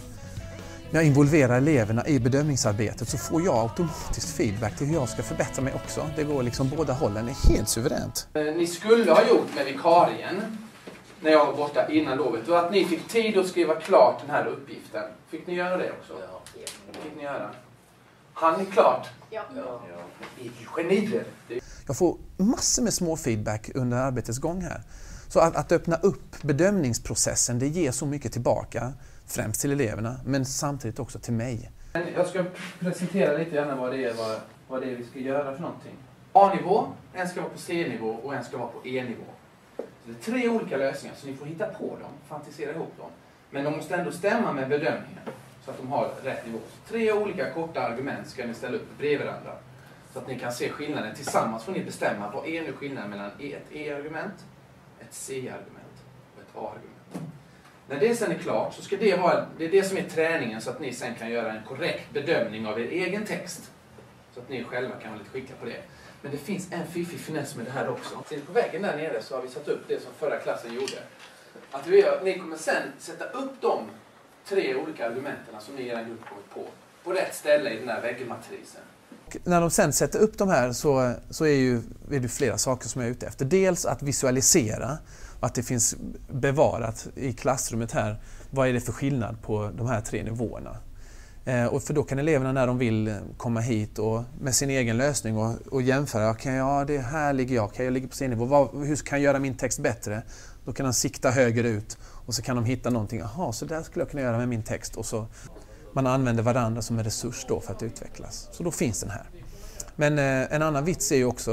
jag involverar eleverna i bedömningsarbetet, så får jag automatiskt feedback till hur jag ska förbättra mig också. Det går liksom båda hållen, det är helt suveränt. Ni skulle ha gjort med vikarien när jag var borta innan lovet, och att ni fick tid att skriva klart den här uppgiften. Fick ni göra det också? Ja. Fick ni göra? Han är klart? Ja. Ni är genier. Jag får massor med små feedback under arbetets gång här. Så att öppna upp bedömningsprocessen, det ger så mycket tillbaka, främst till eleverna, men samtidigt också till mig. Jag ska presentera lite grann vad det är vi ska göra för någonting. A-nivå, en ska vara på C-nivå och en ska vara på E-nivå. Så det är 3 olika lösningar, så ni får hitta på dem, fantisera ihop dem. Men de måste ändå stämma med bedömningen, så att de har rätt nivå. Så 3 olika korta argument ska ni ställa upp bredvid varandra. Så att ni kan se skillnaden. Tillsammans får ni bestämma vad är nu skillnaden mellan ett E-argument, ett C-argument och ett A-argument. När det sen är klart så ska det är det som är träningen, så att ni sen kan göra en korrekt bedömning av er egen text. Så att ni själva kan vara lite skickliga på det. Men det finns en fiffig finess med det här också. Sen på vägen där nere så har vi satt upp det som förra klassen gjorde. Att ni kommer sen sätta upp de 3 olika argumenten som ni i er grupp kommit på rätt ställe i den här väggmatrisen. När de sen sätter upp de här så är det flera saker som jag är ute efter. Dels att visualisera, att det finns bevarat i klassrummet här, vad är det för skillnad på de här 3 nivåerna. Och för då kan eleverna när de vill komma hit och med sin egen lösning och jämföra, det här ligger jag ligger på C-nivå, hur kan jag göra min text bättre? Då kan de sikta höger ut och så kan de hitta någonting, så där skulle jag kunna göra med min text, och så man använder varandra som en resurs då för att utvecklas. Så då finns den här. Men en annan vits är ju också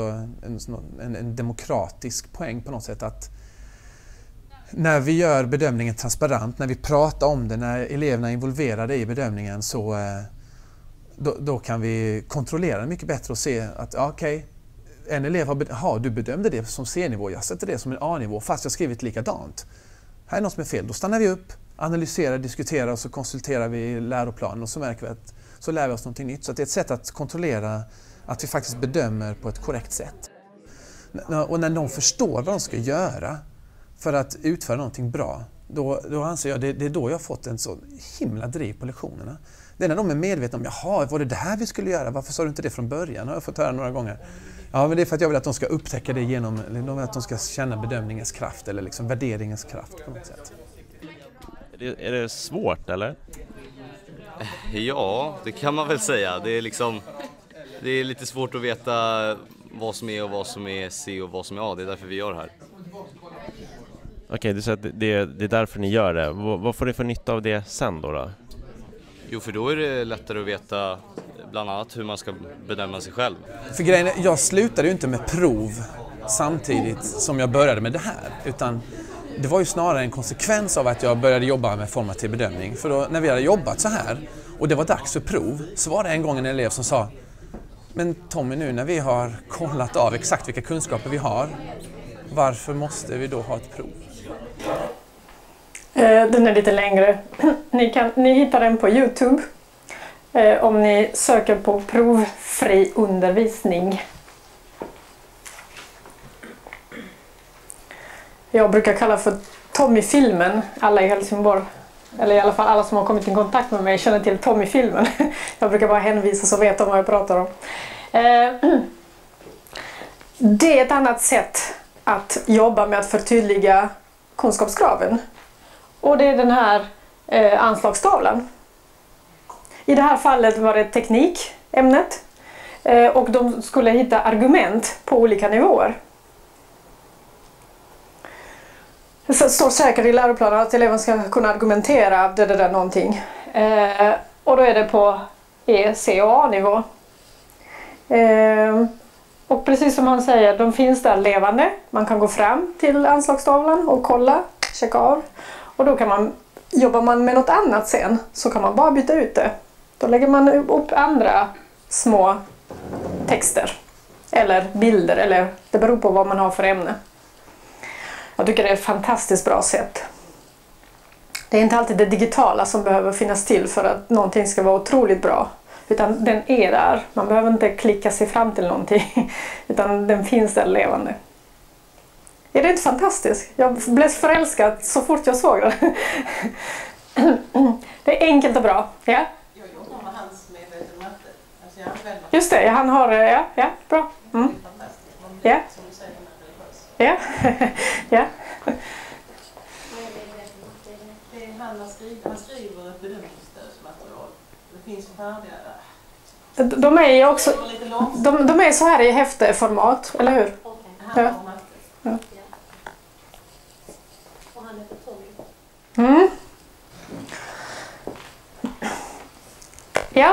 en demokratisk poäng på något sätt, att när vi gör bedömningen transparent, när vi pratar om det, när eleverna är involverade i bedömningen, så då kan vi kontrollera det mycket bättre och se att en elev du bedömde det som C-nivå, jag sätter det som en A-nivå fast jag skrivit likadant. Här är något som är fel. Då stannar vi upp, analyserar, diskuterar och så konsulterar vi läroplanen och så märker vi att så lär vi oss någonting nytt. Så det är ett sätt att kontrollera att vi faktiskt bedömer på ett korrekt sätt. Och när de förstår vad de ska göra för att utföra någonting bra, då anser jag det är då jag har fått en så himla driv på lektionerna. Det är när de är medvetna om, var det här vi skulle göra? Varför sa du inte det från början? Har jag fått höra några gånger. Ja, men det är för att jag vill att de ska upptäcka det att de ska känna bedömningens kraft eller liksom värderingens kraft på något sätt. Är det svårt eller? Ja, det kan man väl säga. Det är lite svårt att veta vad som är och vad som är C och vad som är A. Det är därför vi gör det här. Okej, du säger att det är därför ni gör det. Vad får ni för nytta av det sen då? Jo, för då är det lättare att veta bland annat hur man ska bedöma sig själv. För grejen är, jag slutade ju inte med prov samtidigt som jag började med det här. Utan det var ju snarare en konsekvens av att jag började jobba med formativ bedömning. För då, när vi hade jobbat så här och det var dags för prov, så var det en gång en elev som sa: men Tommy, nu när vi har kollat av exakt vilka kunskaper vi har, varför måste vi då ha ett prov? Den är lite längre. Ni hittar den på YouTube om ni söker på provfri undervisning. Jag brukar kalla för Tommy-filmen. Alla i Helsingborg, eller i alla fall alla som har kommit i kontakt med mig, känner till Tommy-filmen. Jag brukar bara hänvisa så vet de vad jag pratar om. Det är ett annat sätt att jobba med att förtydliga kunskapskraven. Och det är den här anslagstavlan. I det här fallet var det teknikämnet. Och de skulle hitta argument på olika nivåer. Det står säkert i läroplanen att eleven ska kunna argumentera det där någonting. Och då är det på E, C och A-nivå. Och precis som han säger, de finns där levande. Man kan gå fram till anslagstavlan och kolla, checka av. Och då kan man jobbar man med något annat sen så kan man bara byta ut det. Då lägger man upp andra små texter eller bilder, eller det beror på vad man har för ämne. Jag tycker det är ett fantastiskt bra sätt. Det är inte alltid det digitala som behöver finnas till för att någonting ska vara otroligt bra. Utan den är där. Man behöver inte klicka sig fram till någonting. Utan den finns där levande. Är det inte fantastiskt? Jag blev förälskad så fort jag såg det. Det är enkelt och bra. Ja? Jag jobbar med hans medvetna matte. Alltså jag använder... Just det, han har... Ja, bra. Mm. Det är fantastiskt. Man Ja. som du säger, man är religiös. Ja. Ja. Det är han skriver ett bedömningsstödsmaterial. Det finns färdiga där. De är ju också... Det går lite långsamt. De är så här i häfteformat, eller hur? Okej. Han Ja. har matte. Ja. Och han heter Tommy. Mm. Ja.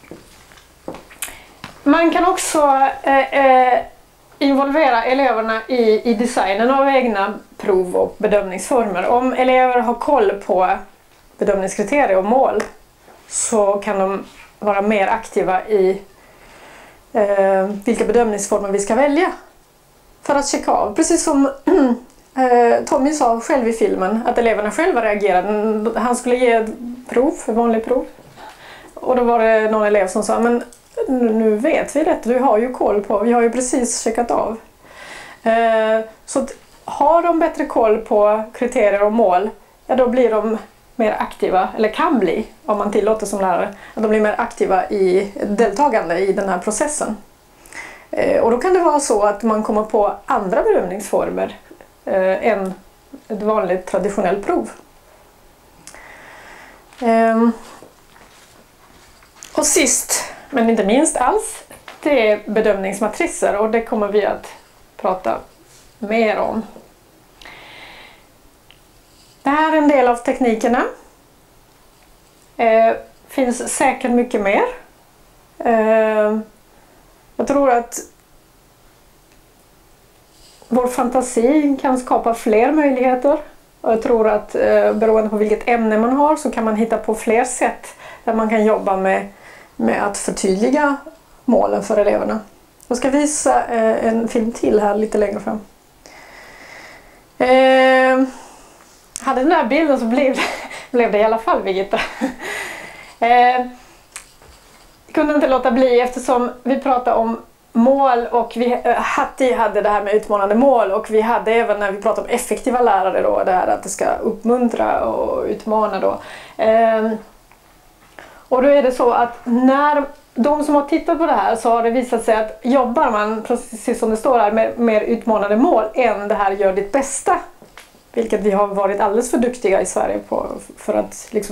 Man kan också involvera eleverna i designen av egna prov och bedömningsformer. Om elever har koll på bedömningskriterier och mål så kan de vara mer aktiva i vilka bedömningsformer vi ska välja för att checka av. Precis som Tommy sa själv i filmen, att eleverna själva reagerade. Han skulle ge ett prov, ett vanligt prov. Och då var det någon elev som sa, men nu vet vi detta, du har ju koll på, vi har ju precis checkat av. Så att, har de bättre koll på kriterier och mål, ja då blir de mer aktiva, eller kan bli, om man tillåter som lärare, att de blir mer aktiva i deltagande i den här processen. Och då kan det vara så att man kommer på andra bedömningsformer än ett vanligt traditionellt prov. Och sist, men inte minst alls, det är bedömningsmatriser, och det kommer vi att prata mer om. Det här är en del av teknikerna. Finns säkert mycket mer. Jag tror att vår fantasi kan skapa fler möjligheter. Och jag tror att beroende på vilket ämne man har så kan man hitta på fler sätt där man kan jobba med att förtydliga målen för eleverna. Jag ska visa en film till här lite längre fram. Hade den här bilden så blev det i alla fall Birgitta. Kunde inte låta bli eftersom vi pratade om mål och Hattie hade det här med utmanande mål, och vi hade även när vi pratade om effektiva lärare då, det här att det ska uppmuntra och utmana då. Och då är det så att när de som har tittat på det här så har det visat sig att jobbar man, precis som det står här, med mer utmanande mål än det här gör ditt bästa, vilket vi har varit alldeles för duktiga i Sverige på för att liksom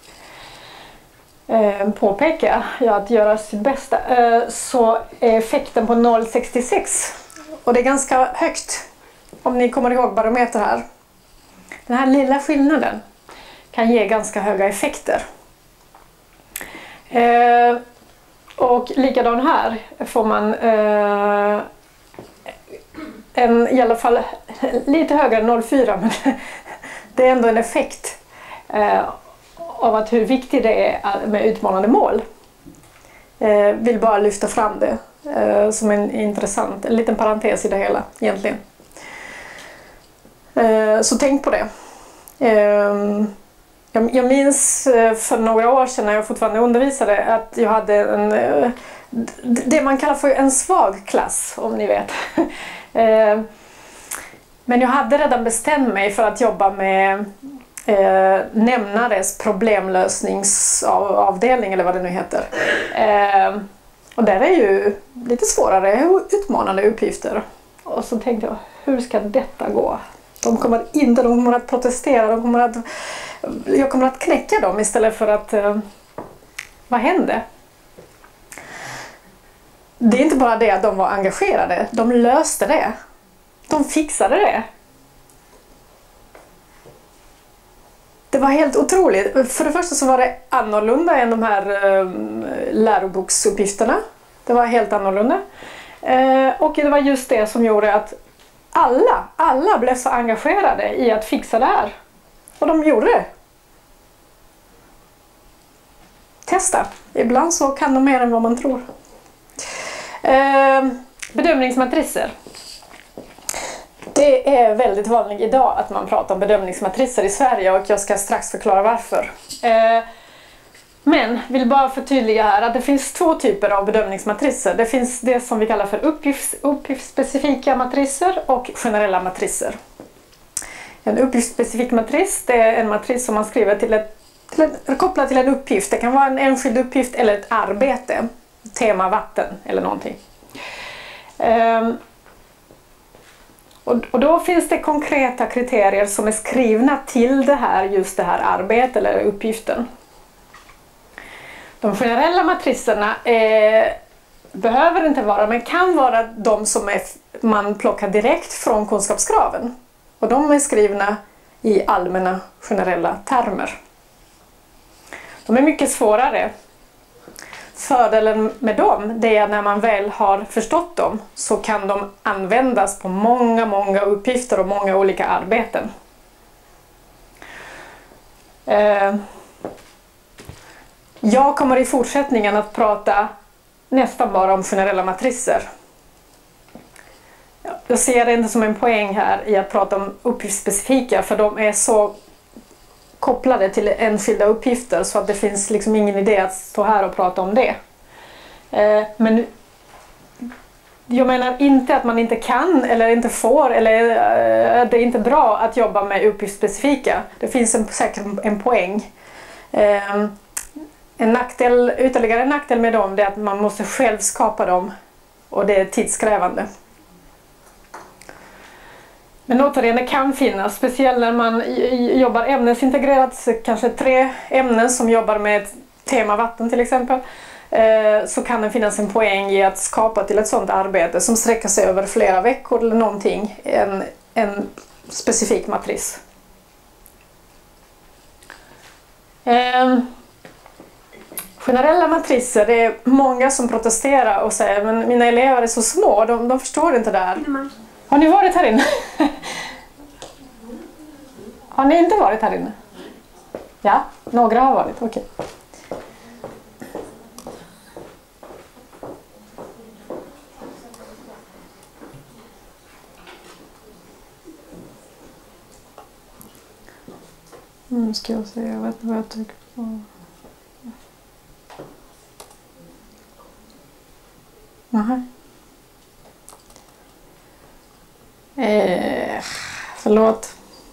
påpeka, att göra sitt bästa, så är effekten på 0,66, och det är ganska högt om ni kommer ihåg barometer här. Den här lilla skillnaden kan ge ganska höga effekter. Och likadan här får man i alla fall lite högre än 0,4, men det är ändå en effekt av att hur viktigt det är med utmanande mål. Vill bara lyfta fram det som en liten parentes i det hela egentligen. Så tänk på det. Jag minns för några år sedan när jag fortfarande undervisade att jag hade det man kallar för en svag klass, om ni vet. Men jag hade redan bestämt mig för att jobba med nämnares problemlösningsavdelning, eller vad det nu heter. Och där är ju lite svårare och utmanande uppgifter. Och så tänkte jag, hur ska detta gå? De kommer att protestera, jag kommer att knäcka dem istället för att... vad hände? Det är inte bara det att de var engagerade, de löste det. De fixade det. Det var helt otroligt. För det första så var det annorlunda än de här läroboksuppgifterna. Det var helt annorlunda. Och det var just det som gjorde att alla blev så engagerade i att fixa det här. Och de gjorde det. testa. Ibland så kan de mer än vad man tror. Bedömningsmatriser. Det är väldigt vanligt idag att man pratar om bedömningsmatriser i Sverige och jag ska strax förklara varför. Men vill bara förtydliga här att det finns 2 typer av bedömningsmatriser. Det finns det som vi kallar för uppgiftsspecifika matriser och generella matriser. En uppgiftsspecifik matris, det är en matris som man skriver kopplad till en uppgift. Det kan vara en enskild uppgift eller ett arbete. Tema vatten eller någonting. Och då finns det konkreta kriterier som är skrivna till just det här arbetet eller uppgiften. De generella matriserna behöver inte vara, men kan vara de som man plockar direkt från kunskapskraven. Och de är skrivna i allmänna generella termer. De är mycket svårare. Fördelen med dem det är att när man väl har förstått dem så kan de användas på många uppgifter och många olika arbeten. Jag kommer i fortsättningen att prata nästan bara om generella matriser. Jag ser det inte som en poäng här i att prata om uppgiftsspecifika för de är så kopplade till enskilda uppgifter så att det finns liksom ingen idé att stå här och prata om det. Men jag menar inte att man inte kan eller inte får eller att det är inte bra att jobba med uppgiftsspecifika. Det finns säkert en poäng. Ytterligare en nackdel med dem är att man måste själv skapa dem och det är tidskrävande. Men återigen, det kan finnas, speciellt när man jobbar ämnesintegrerat, kanske 3 ämnen som jobbar med ett tema vatten till exempel, så kan det finnas en poäng i att skapa till ett sådant arbete som sträcker sig över flera veckor eller någonting, en specifik matris. Generella matriser, det är många som protesterar och säger men mina elever är så små, de förstår inte det här. Har ni varit här inne? Har ni inte varit här inne? Ja, några har varit, okej. Nu ska jag se, jag vet inte vad jag tycker på. Nej. Förlåt.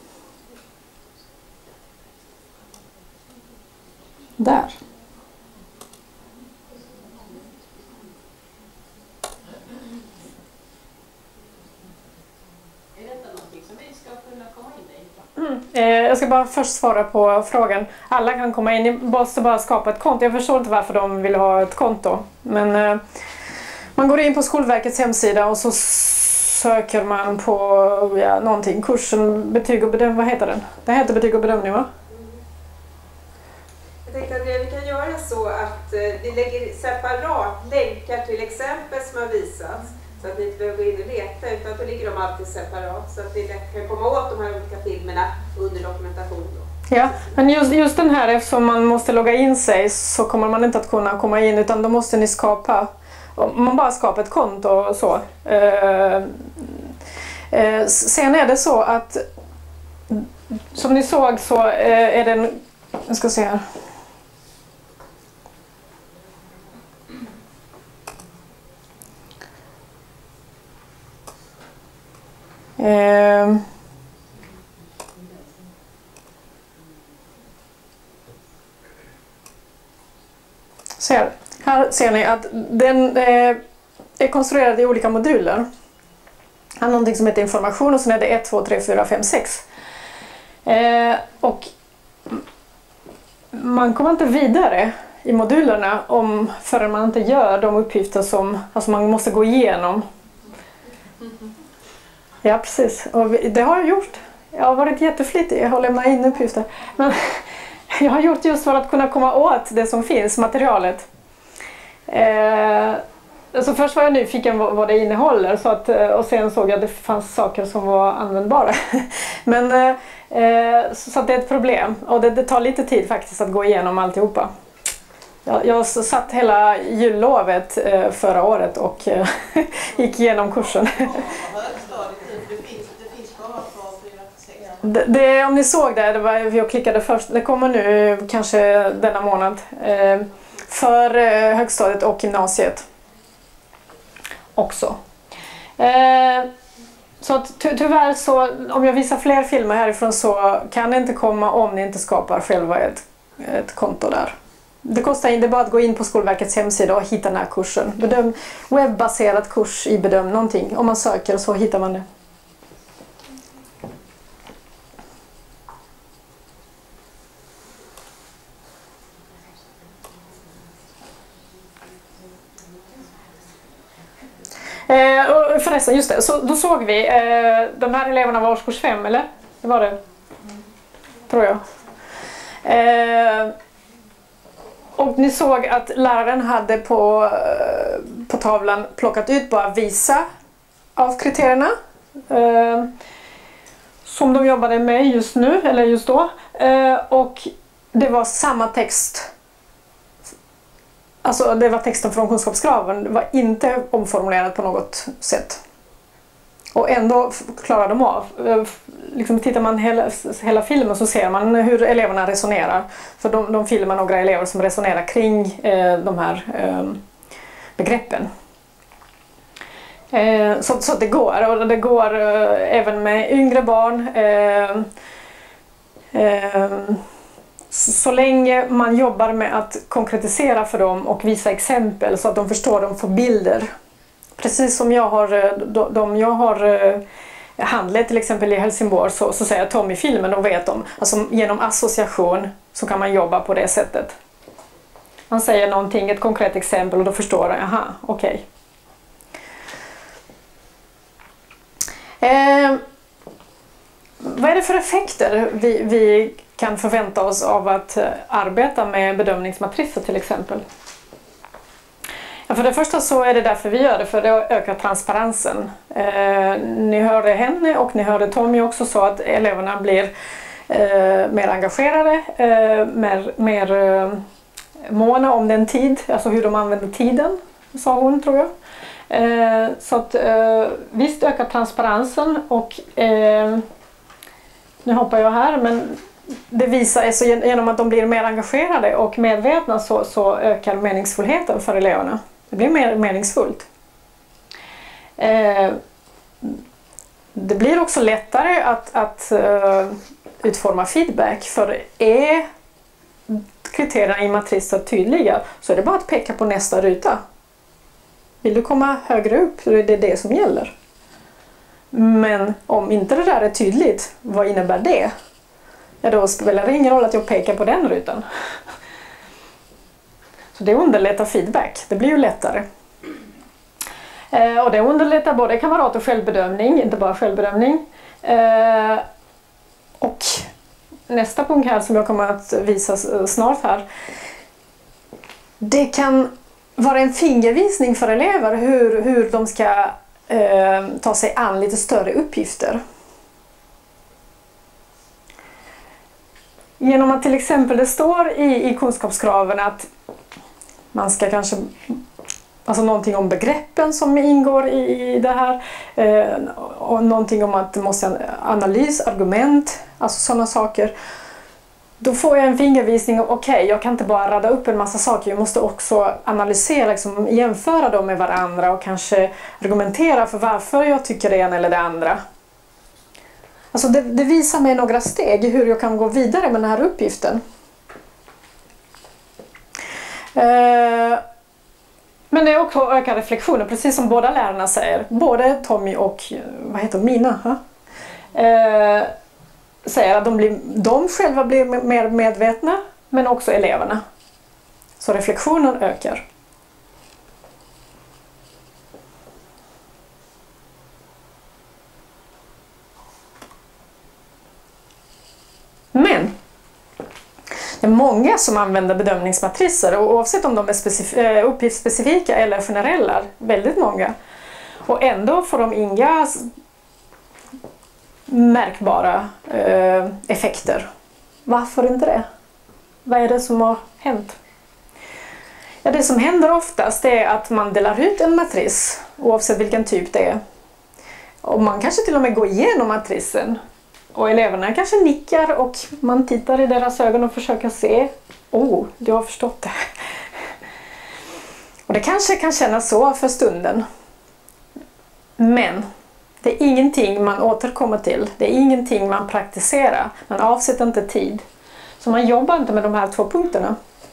Där. Jag ska bara först svara på frågan. Alla kan komma in, ni måste bara skapa ett konto. Jag förstår inte varför de vill ha ett konto. Men man går in på Skolverkets hemsida och så söker man på någonting. Kursen betyg och bedömning, vad heter den? Det heter betyg och bedömning, va? Jag tänkte att vi kan göra så att vi lägger separat länkar till exempel som har visats. Så att ni inte behöver gå in och leta utan då ligger de alltid separat. Så att vi lätt kan komma åt de här olika filmerna under dokumentation då. Ja, men just den här, eftersom man måste logga in sig så kommer man inte att kunna komma in utan då måste ni skapa. Om man bara skapar ett konto och så. Sen är det så att som ni såg så är den, jag ska se här. Här ser ni att den är konstruerad i olika moduler. Här är någonting som heter information och sen är det 1, 2, 3, 4, 5, 6. Och man kommer inte vidare i modulerna förrän man inte gör de uppgifter som man måste gå igenom. Ja, precis. Och det har jag gjort. Jag har varit jätteflitig. Jag har lämnat in uppgifter. Men jag har gjort just för att kunna komma åt det som finns, materialet. Så först var jag nyfiken vad det innehåller och sen såg jag att det fanns saker som var användbara. Men så att det är ett problem. Och det tar lite tid faktiskt att gå igenom alltihopa. Jag satt hela jullovet förra året och gick igenom kursen. Om ni såg det var jag klickade först. Det kommer nu kanske denna månad för högstadiet och gymnasiet också. Så att, tyvärr så, om jag visar fler filmer härifrån så kan det inte komma om ni inte skapar själva ett konto där. Det kostar inte, det är bara att gå in på Skolverkets hemsida och hitta den här kursen. Webbaserad kurs i bedöm någonting. Om man söker så hittar man det. Och förresten, just det, så då såg vi de här eleverna var årskurs 5, eller? Det var det, tror jag. Och ni såg att läraren hade på tavlan plockat ut bara vissa av kriterierna som de jobbade med just nu, eller just då. Och det var samma text. Alltså det var texten från kunskapskraven, det var inte omformulerat på något sätt. Och ändå klarar de av. Liksom tittar man hela filmen så ser man hur eleverna resonerar. För de filmar några elever som resonerar kring de här begreppen. Så det går. Och det går även med yngre barn. Så länge man jobbar med att konkretisera för dem och visa exempel så att de förstår, de får bilder. Precis som jag har handlat till exempel i Helsingborg så säger Tom i filmen, de vet om. Alltså genom association så kan man jobba på det sättet. Man säger någonting, ett konkret exempel och då förstår jag, aha, okej. Vad är det för effekter vi kan förvänta oss av att arbeta med bedömningsmatriser till exempel? Ja, för det första så är det därför vi gör det, för det ökar transparensen. Ni hörde henne och ni hörde Tommy också så att eleverna blir mer engagerade, mer måna om den tid, alltså hur de använder tiden, sa hon tror jag. Så att visst ökar transparensen och nu hoppar jag här, men det visar så genom att de blir mer engagerade och medvetna så ökar meningsfullheten för eleverna. Det blir mer meningsfullt. Det blir också lättare att utforma feedback, för är kriterierna i matriser tydliga så är det bara att peka på nästa ruta. Vill du komma högre upp så är det det som gäller. Men om inte det där är tydligt, vad innebär det? Ja, då spelar det ingen roll att jag pekar på den rutan. Så det underlättar feedback, det blir ju lättare. Och det underlättar både kamrat- och självbedömning, inte bara självbedömning. Och nästa punkt här som jag kommer att visa snart här. Det kan vara en fingervisning för elever hur de ska ta sig an lite större uppgifter. Genom att till exempel det står i kunskapskraven att man ska kanske, alltså någonting om begreppen som ingår i det här, och någonting om att det måste analys, argument, alltså sådana saker. Då får jag en fingervisning om, okej, jag kan inte bara rada upp en massa saker, jag måste också analysera, liksom, jämföra dem med varandra och kanske argumentera för varför jag tycker det ena eller det andra. Alltså det visar mig några steg i hur jag kan gå vidare med den här uppgiften. Men det är också ökad reflektion, precis som båda lärarna säger. Både Tommy och Mina säger att de själva blir mer medvetna, men också eleverna. Så reflektionen ökar. Men det är många som använder bedömningsmatriser, och oavsett om de är uppgiftsspecifika eller generella, väldigt många. Och ändå får de inga märkbara effekter. Varför inte det? Vad är det som har hänt? Ja, det som händer oftast är att man delar ut en matris, oavsett vilken typ det är. Och man kanske till och med går igenom matrisen. Och eleverna kanske nickar och man tittar i deras ögon och försöker se. Du har förstått det. Och det kanske kan kännas så för stunden. Men det är ingenting man återkommer till. Det är ingenting man praktiserar. Man avsätter inte tid. Så man jobbar inte med de här 2 punkterna.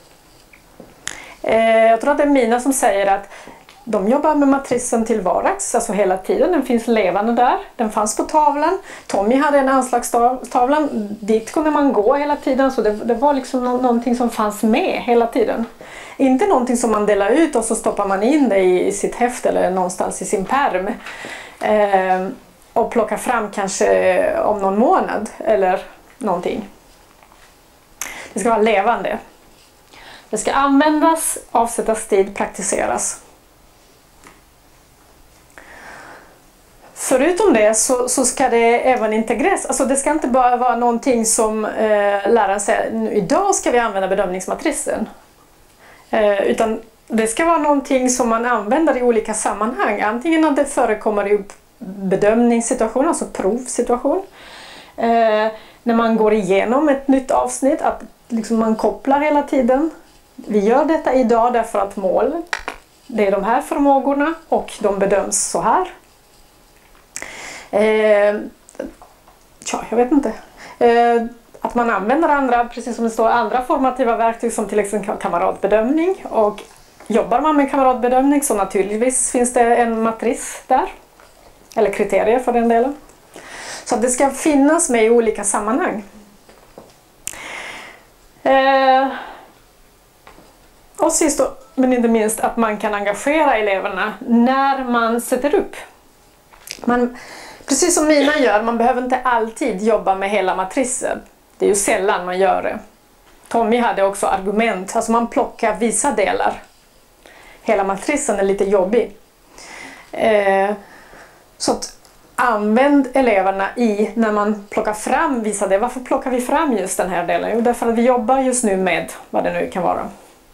Jag tror att det är Mina som säger att de jobbar med matrisen till vardags, alltså hela tiden. Den finns levande där. Den fanns på tavlan. Tommy hade en anslagstavlan. Dit kunde man gå hela tiden. Så det var liksom någonting som fanns med hela tiden. Inte någonting som man delar ut och så stoppar man in det i sitt häft eller någonstans i sin pärm. Och plockar fram kanske om någon månad eller någonting. Det ska vara levande. Det ska användas, avsättas tid, praktiseras. Förutom det så ska det även integreras. Alltså det ska inte bara vara någonting som läraren säger, idag ska vi använda bedömningsmatrisen. Utan det ska vara någonting som man använder i olika sammanhang. Antingen att det förekommer i bedömningssituation, alltså provsituation. När man går igenom ett nytt avsnitt, att liksom man kopplar hela tiden. Vi gör detta idag därför att det är de här förmågorna och de bedöms så här. Jag vet inte. Att man använder andra, precis som det står, andra formativa verktyg som till exempel kamratbedömning. Och jobbar man med kamratbedömning så naturligtvis finns det en matris där. Eller kriterier för den delen. Så att det ska finnas med i olika sammanhang. Och sist men inte minst att man kan engagera eleverna när man sätter upp. Precis som Mina gör, man behöver inte alltid jobba med hela matrisen. Det är ju sällan man gör det. Tommy hade också argument, alltså man plockar vissa delar. Hela matrisen är lite jobbig. Så att använd eleverna när man plockar fram vissa delar. Varför plockar vi fram just den här delen? Jo, därför att vi jobbar just nu med vad det nu kan vara.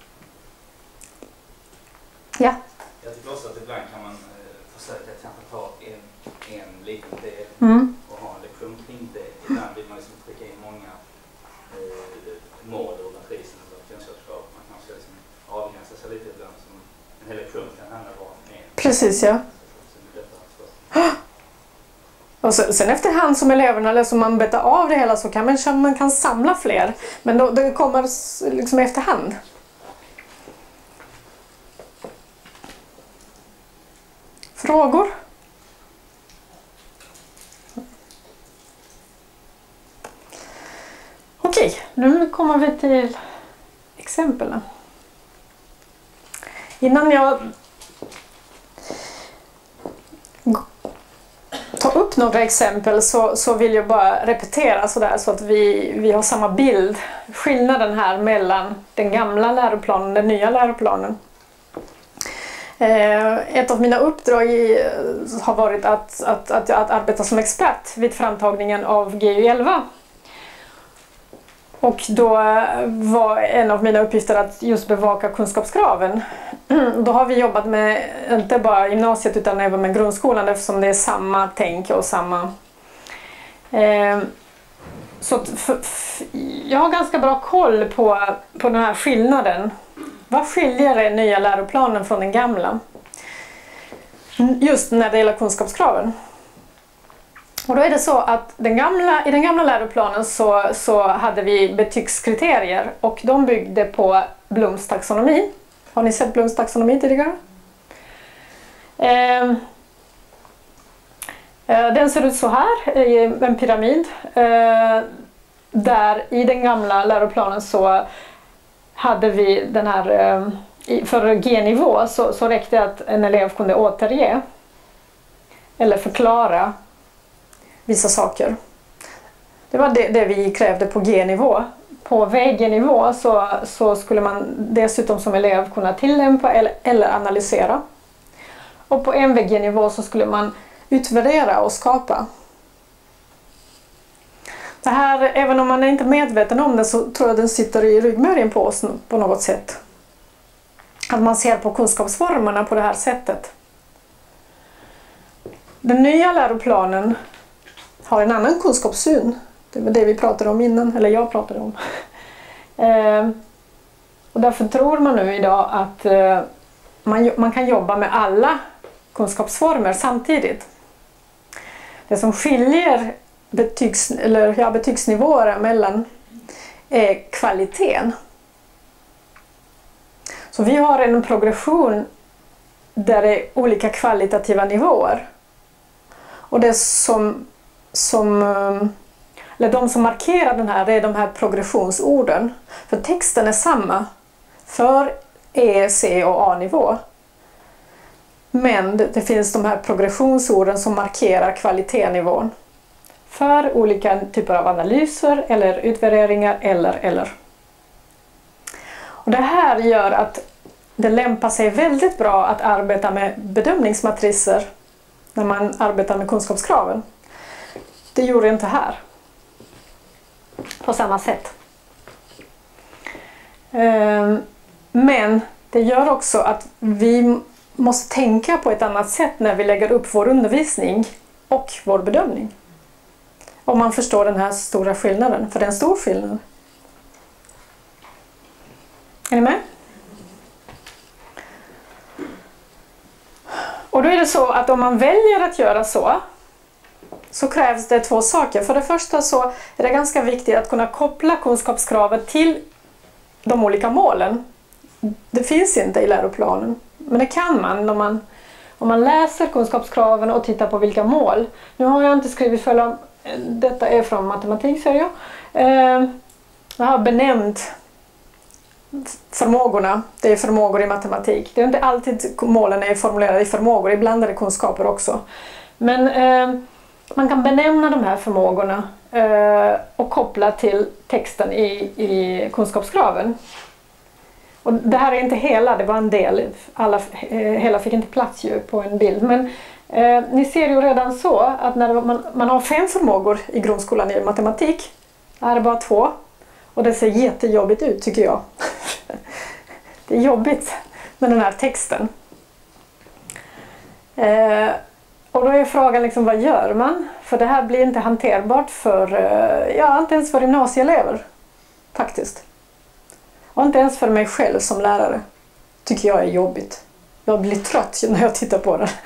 Ja. Jag tycker också att ibland kan man försöka kanske ta en liten del och ha en lektion kring det. Ibland vill man liksom skicka in många mål ur matrisen eller kunskapskrav. Man kanske liksom avgränsa sig lite ibland. Som en hel lektion kan handla bara om en. Precis, ja. Och sen efterhand som eleverna eller som man betar av det hela så kan man kan samla fler. Men då, det kommer liksom efterhand. Frågor? Okej, nu kommer vi till exemplen. Innan jag tar upp några exempel så vill jag bara repetera sådär så att vi har samma bild. Skillnaden här mellan den gamla läroplanen och den nya läroplanen. Ett av mina uppdrag har varit att arbeta som expert vid framtagningen av GU11. Och då var en av mina uppgifter att just bevaka kunskapskraven. Då har vi jobbat med inte bara gymnasiet utan även med grundskolan eftersom det är samma tänk och samma... Så jag har ganska bra koll på den här skillnaden. Vad skiljer den nya läroplanen från den gamla? Just när det gäller kunskapskraven. Och då är det så att i den gamla läroplanen så hade vi betygskriterier och de byggde på Blums taxonomi. Har ni sett Blums taxonomi tidigare? Den ser ut så här, i en pyramid. Där i den gamla läroplanen så hade vi den här, för G-nivå så räckte att en elev kunde återge eller förklara vissa saker. Det var det vi krävde på G-nivå. På VG-nivå så skulle man dessutom som elev kunna tillämpa eller analysera. Och på MVG-nivå så skulle man utvärdera och skapa. Det här, även om man är inte medveten om det så tror jag den sitter i ryggmärgen på oss på något sätt. Att man ser på kunskapsformerna på det här sättet. Den nya läroplanen har en annan kunskapssyn. Det var det vi pratade om innan, eller jag pratade om. Och därför tror man nu idag att man kan jobba med alla kunskapsformer samtidigt. Det som skiljer betygsnivåer emellan är kvaliteten. Så vi har en progression där det är olika kvalitativa nivåer. Och det de som markerar den här, det är de här progressionsorden. För texten är samma för E, C och A-nivå. Men det finns de här progressionsorden som markerar kvalitetsnivån. För olika typer av analyser eller utvärderingar eller. Och det här gör att det lämpar sig väldigt bra att arbeta med bedömningsmatriser när man arbetar med kunskapskraven. Det gjorde inte här på samma sätt. Men det gör också att vi måste tänka på ett annat sätt när vi lägger upp vår undervisning och vår bedömning. Om man förstår den här stora skillnaden, för det är en stor skillnad. Är ni med? Och då är det så att om man väljer att göra så krävs det 2 saker. För det första så är det ganska viktigt att kunna koppla kunskapskravet till de olika målen. Det finns inte i läroplanen, men det kan man om man läser kunskapskraven och tittar på vilka mål. Nu har jag inte skrivit för detta är från matematik, säger jag. Jag har benämnt förmågorna. Det är förmågor i matematik. Det är inte alltid målen är formulerade i förmågor, ibland är det kunskaper också. Men man kan benämna de här förmågorna och koppla till texten i kunskapskraven. Och det här är inte hela, det var en del. Hela fick inte plats ju på en bild. Men ni ser ju redan så att när man har 5 förmågor i grundskolan i matematik, här är bara 2. Och det ser jättejobbigt ut, tycker jag. Det är jobbigt med den här texten. Och då är frågan liksom, vad gör man? För det här blir inte hanterbart för, inte ens för gymnasieelever. Faktiskt. Och inte ens för mig själv som lärare. Tycker jag är jobbigt. Jag blir trött när jag tittar på det.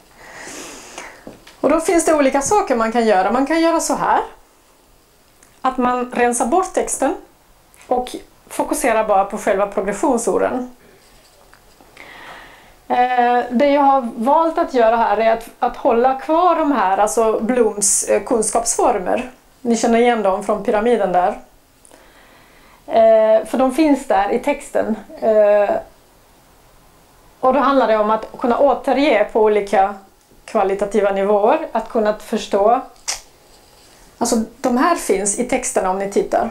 Och då finns det olika saker man kan göra. Man kan göra så här. Att man rensar bort texten och fokuserar bara på själva progressionsorden. Det jag har valt att göra här är att hålla kvar de här, alltså Blooms kunskapsformer. Ni känner igen dem från pyramiden där. För de finns där i texten. Och då handlar det om att kunna återge på olika kvalitativa nivåer. Att kunna förstå. Alltså de här finns i texten om ni tittar.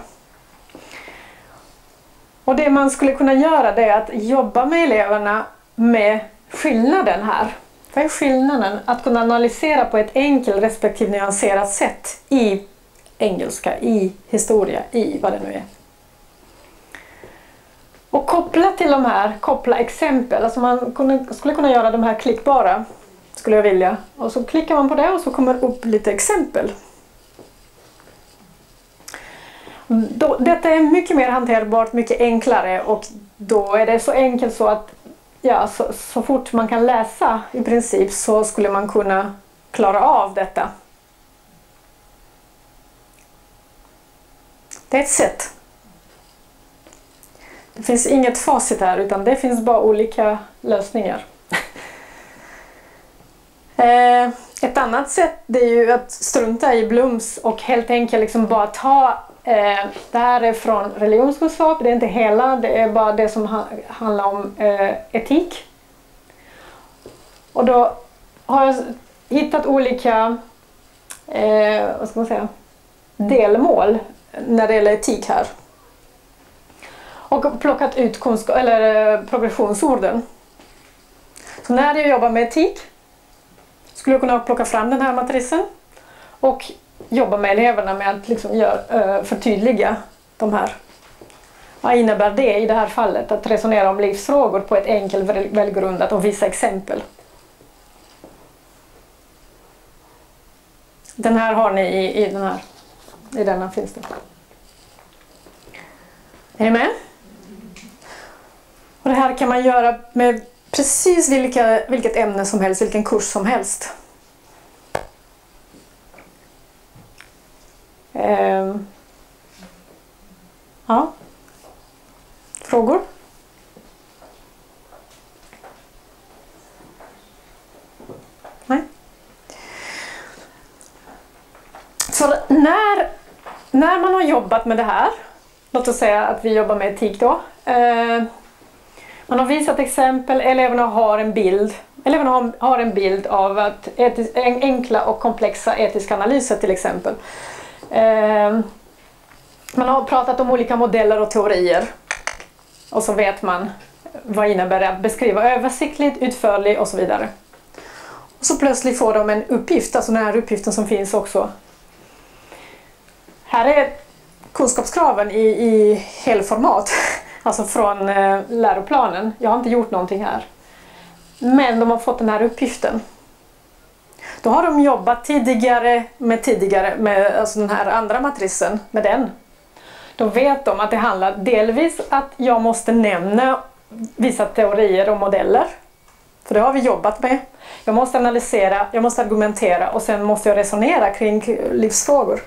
Och det man skulle kunna göra, det är att jobba med eleverna med skillnaden här. Vad är skillnaden? Att kunna analysera på ett enkelt respektive nyanserat sätt i engelska, i historia, i vad det nu är. Och koppla till de här, koppla exempel. Alltså man skulle kunna göra de här klickbara, skulle jag vilja. Och så klickar man på det och så kommer upp lite exempel. Detta är mycket mer hanterbart, mycket enklare, och då är det så enkelt så att så fort man kan läsa i princip så skulle man kunna klara av detta. Det är ett sätt. Det finns inget facit här, utan det finns bara olika lösningar. Ett annat sätt, det är ju att strunta i Blooms och helt enkelt liksom bara ta det här är från religionskunskap, det är inte hela, det är bara det som handlar om etik. Och då har jag hittat olika vad ska man säga, delmål när det gäller etik här. Och plockat ut progressionsorden. Så när jag jobbar med etik skulle jag kunna plocka fram den här matrisen och jobba med eleverna med att liksom förtydliga de här. Vad innebär det i det här fallet? Att resonera om livsfrågor på ett enkelt, välgrundat och vissa exempel. Den här har ni i den här. I denna finns det. Är ni med? Och det här kan man göra med precis vilket ämne som helst, vilken kurs som helst. Ja. Frågor? Nej. För när man har jobbat med det här, låt oss säga att vi jobbar med etik då. Man har visat exempel, eleverna har en bild. Eleverna har en bild av att enkla och komplexa etiska analyser till exempel. Man har pratat om olika modeller och teorier. Och så vet man vad innebär det att beskriva översiktligt, utförligt och så vidare. Och så plötsligt får de en uppgift, alltså den här uppgiften som finns också. Här är kunskapskraven i helformat, alltså från läroplanen. Jag har inte gjort någonting här. Men de har fått den här uppgiften. Då har de jobbat tidigare med alltså den här andra matrisen, med den. Då vet de att det handlar delvis att jag måste nämna vissa teorier och modeller. För det har vi jobbat med. Jag måste analysera, jag måste argumentera och sen måste jag resonera kring livsfrågor.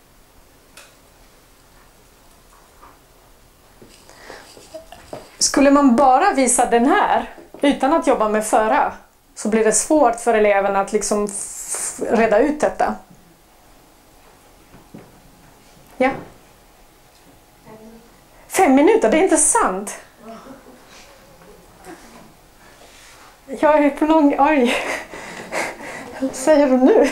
Skulle man bara visa den här utan att jobba med förra, så blir det svårt för eleverna att liksom reda ut detta. Ja. 5 minuter, det är inte sant. Jag är på lång... Oj. Vad säger du nu?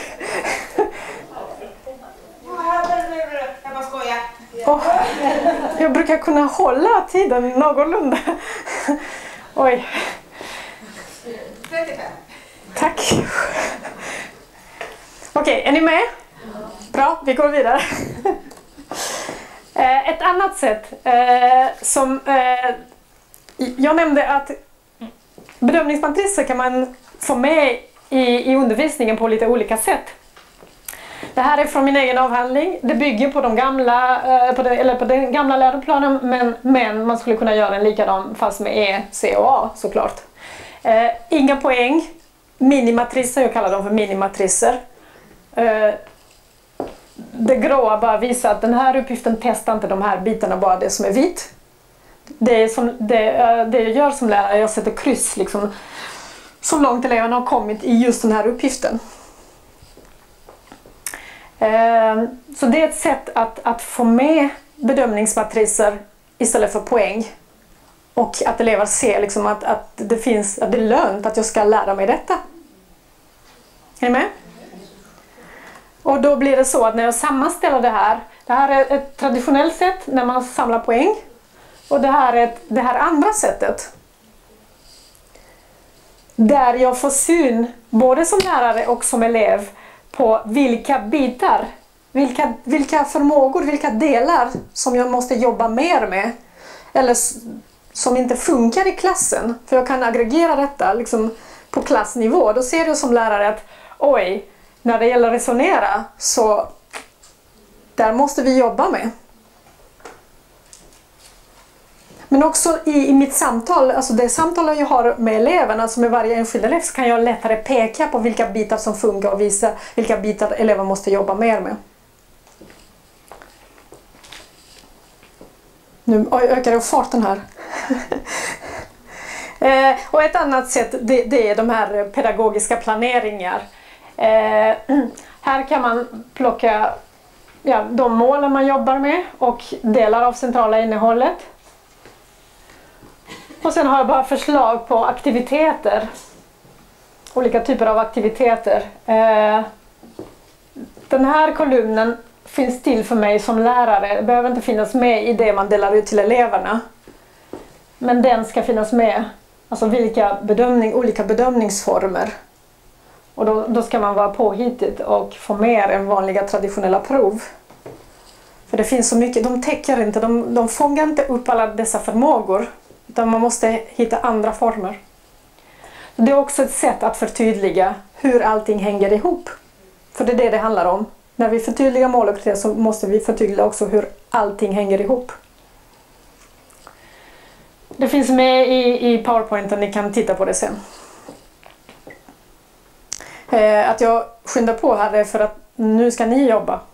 Jag bara skojar. Jag brukar kunna hålla tiden någorlunda. Oj. 35. Tack. Okej, är ni med? Bra, vi går vidare. Ett annat sätt som jag nämnde att bedömningsmatriser kan man få med i undervisningen på lite olika sätt. Det här är från min egen avhandling. Det bygger på på den gamla läroplanen, men man skulle kunna göra en likadan fast med E, C och A såklart. Inga poäng, minimatriser, jag kallar dem för minimatriser. Det gråa bara visar att den här uppgiften testar inte de här bitarna, bara det som är vitt. Det jag gör som lärare, jag sätter kryss liksom, så långt eleverna har kommit i just den här uppgiften. Så det är ett sätt att få med bedömningsmatriser istället för poäng. Och att elever ser liksom att det är lönt att jag ska lära mig detta. Är ni med? Och då blir det så att när jag sammanställer det här är ett traditionellt sätt när man samlar poäng. Och det här är det här andra sättet. Där jag får syn, både som lärare och som elev, på vilka bitar, vilka förmågor, vilka delar som jag måste jobba mer med. Eller som inte funkar i klassen. För jag kan aggregera detta liksom på klassnivå. Då ser jag som lärare att oj, när det gäller resonera så där måste vi jobba med. Men också i mitt samtal, alltså det samtal jag har med eleverna, alltså med varje enskild elev, så kan jag lättare peka på vilka bitar som funkar och visa vilka bitar elever måste jobba mer med. Nu ökar jag farten här. Och ett annat sätt, det är de här pedagogiska planeringar. Här kan man plocka de målen man jobbar med och delar av centrala innehållet. Och sen har jag bara förslag på aktiviteter. Olika typer av aktiviteter. Den här kolumnen finns till för mig som lärare. Det behöver inte finnas med i det man delar ut till eleverna. Men den ska finnas med. Alltså olika bedömningsformer. Och då ska man vara påhittig och få mer än vanliga traditionella prov. För det finns så mycket, de täcker inte, de fångar inte upp alla dessa förmågor, utan man måste hitta andra former. Det är också ett sätt att förtydliga hur allting hänger ihop. För det är det handlar om. När vi förtydligar mål och kriterier så måste vi förtydliga också hur allting hänger ihop. Det finns med i PowerPoint och ni kan titta på det sen. Att jag skyndar på här är för att nu ska ni jobba.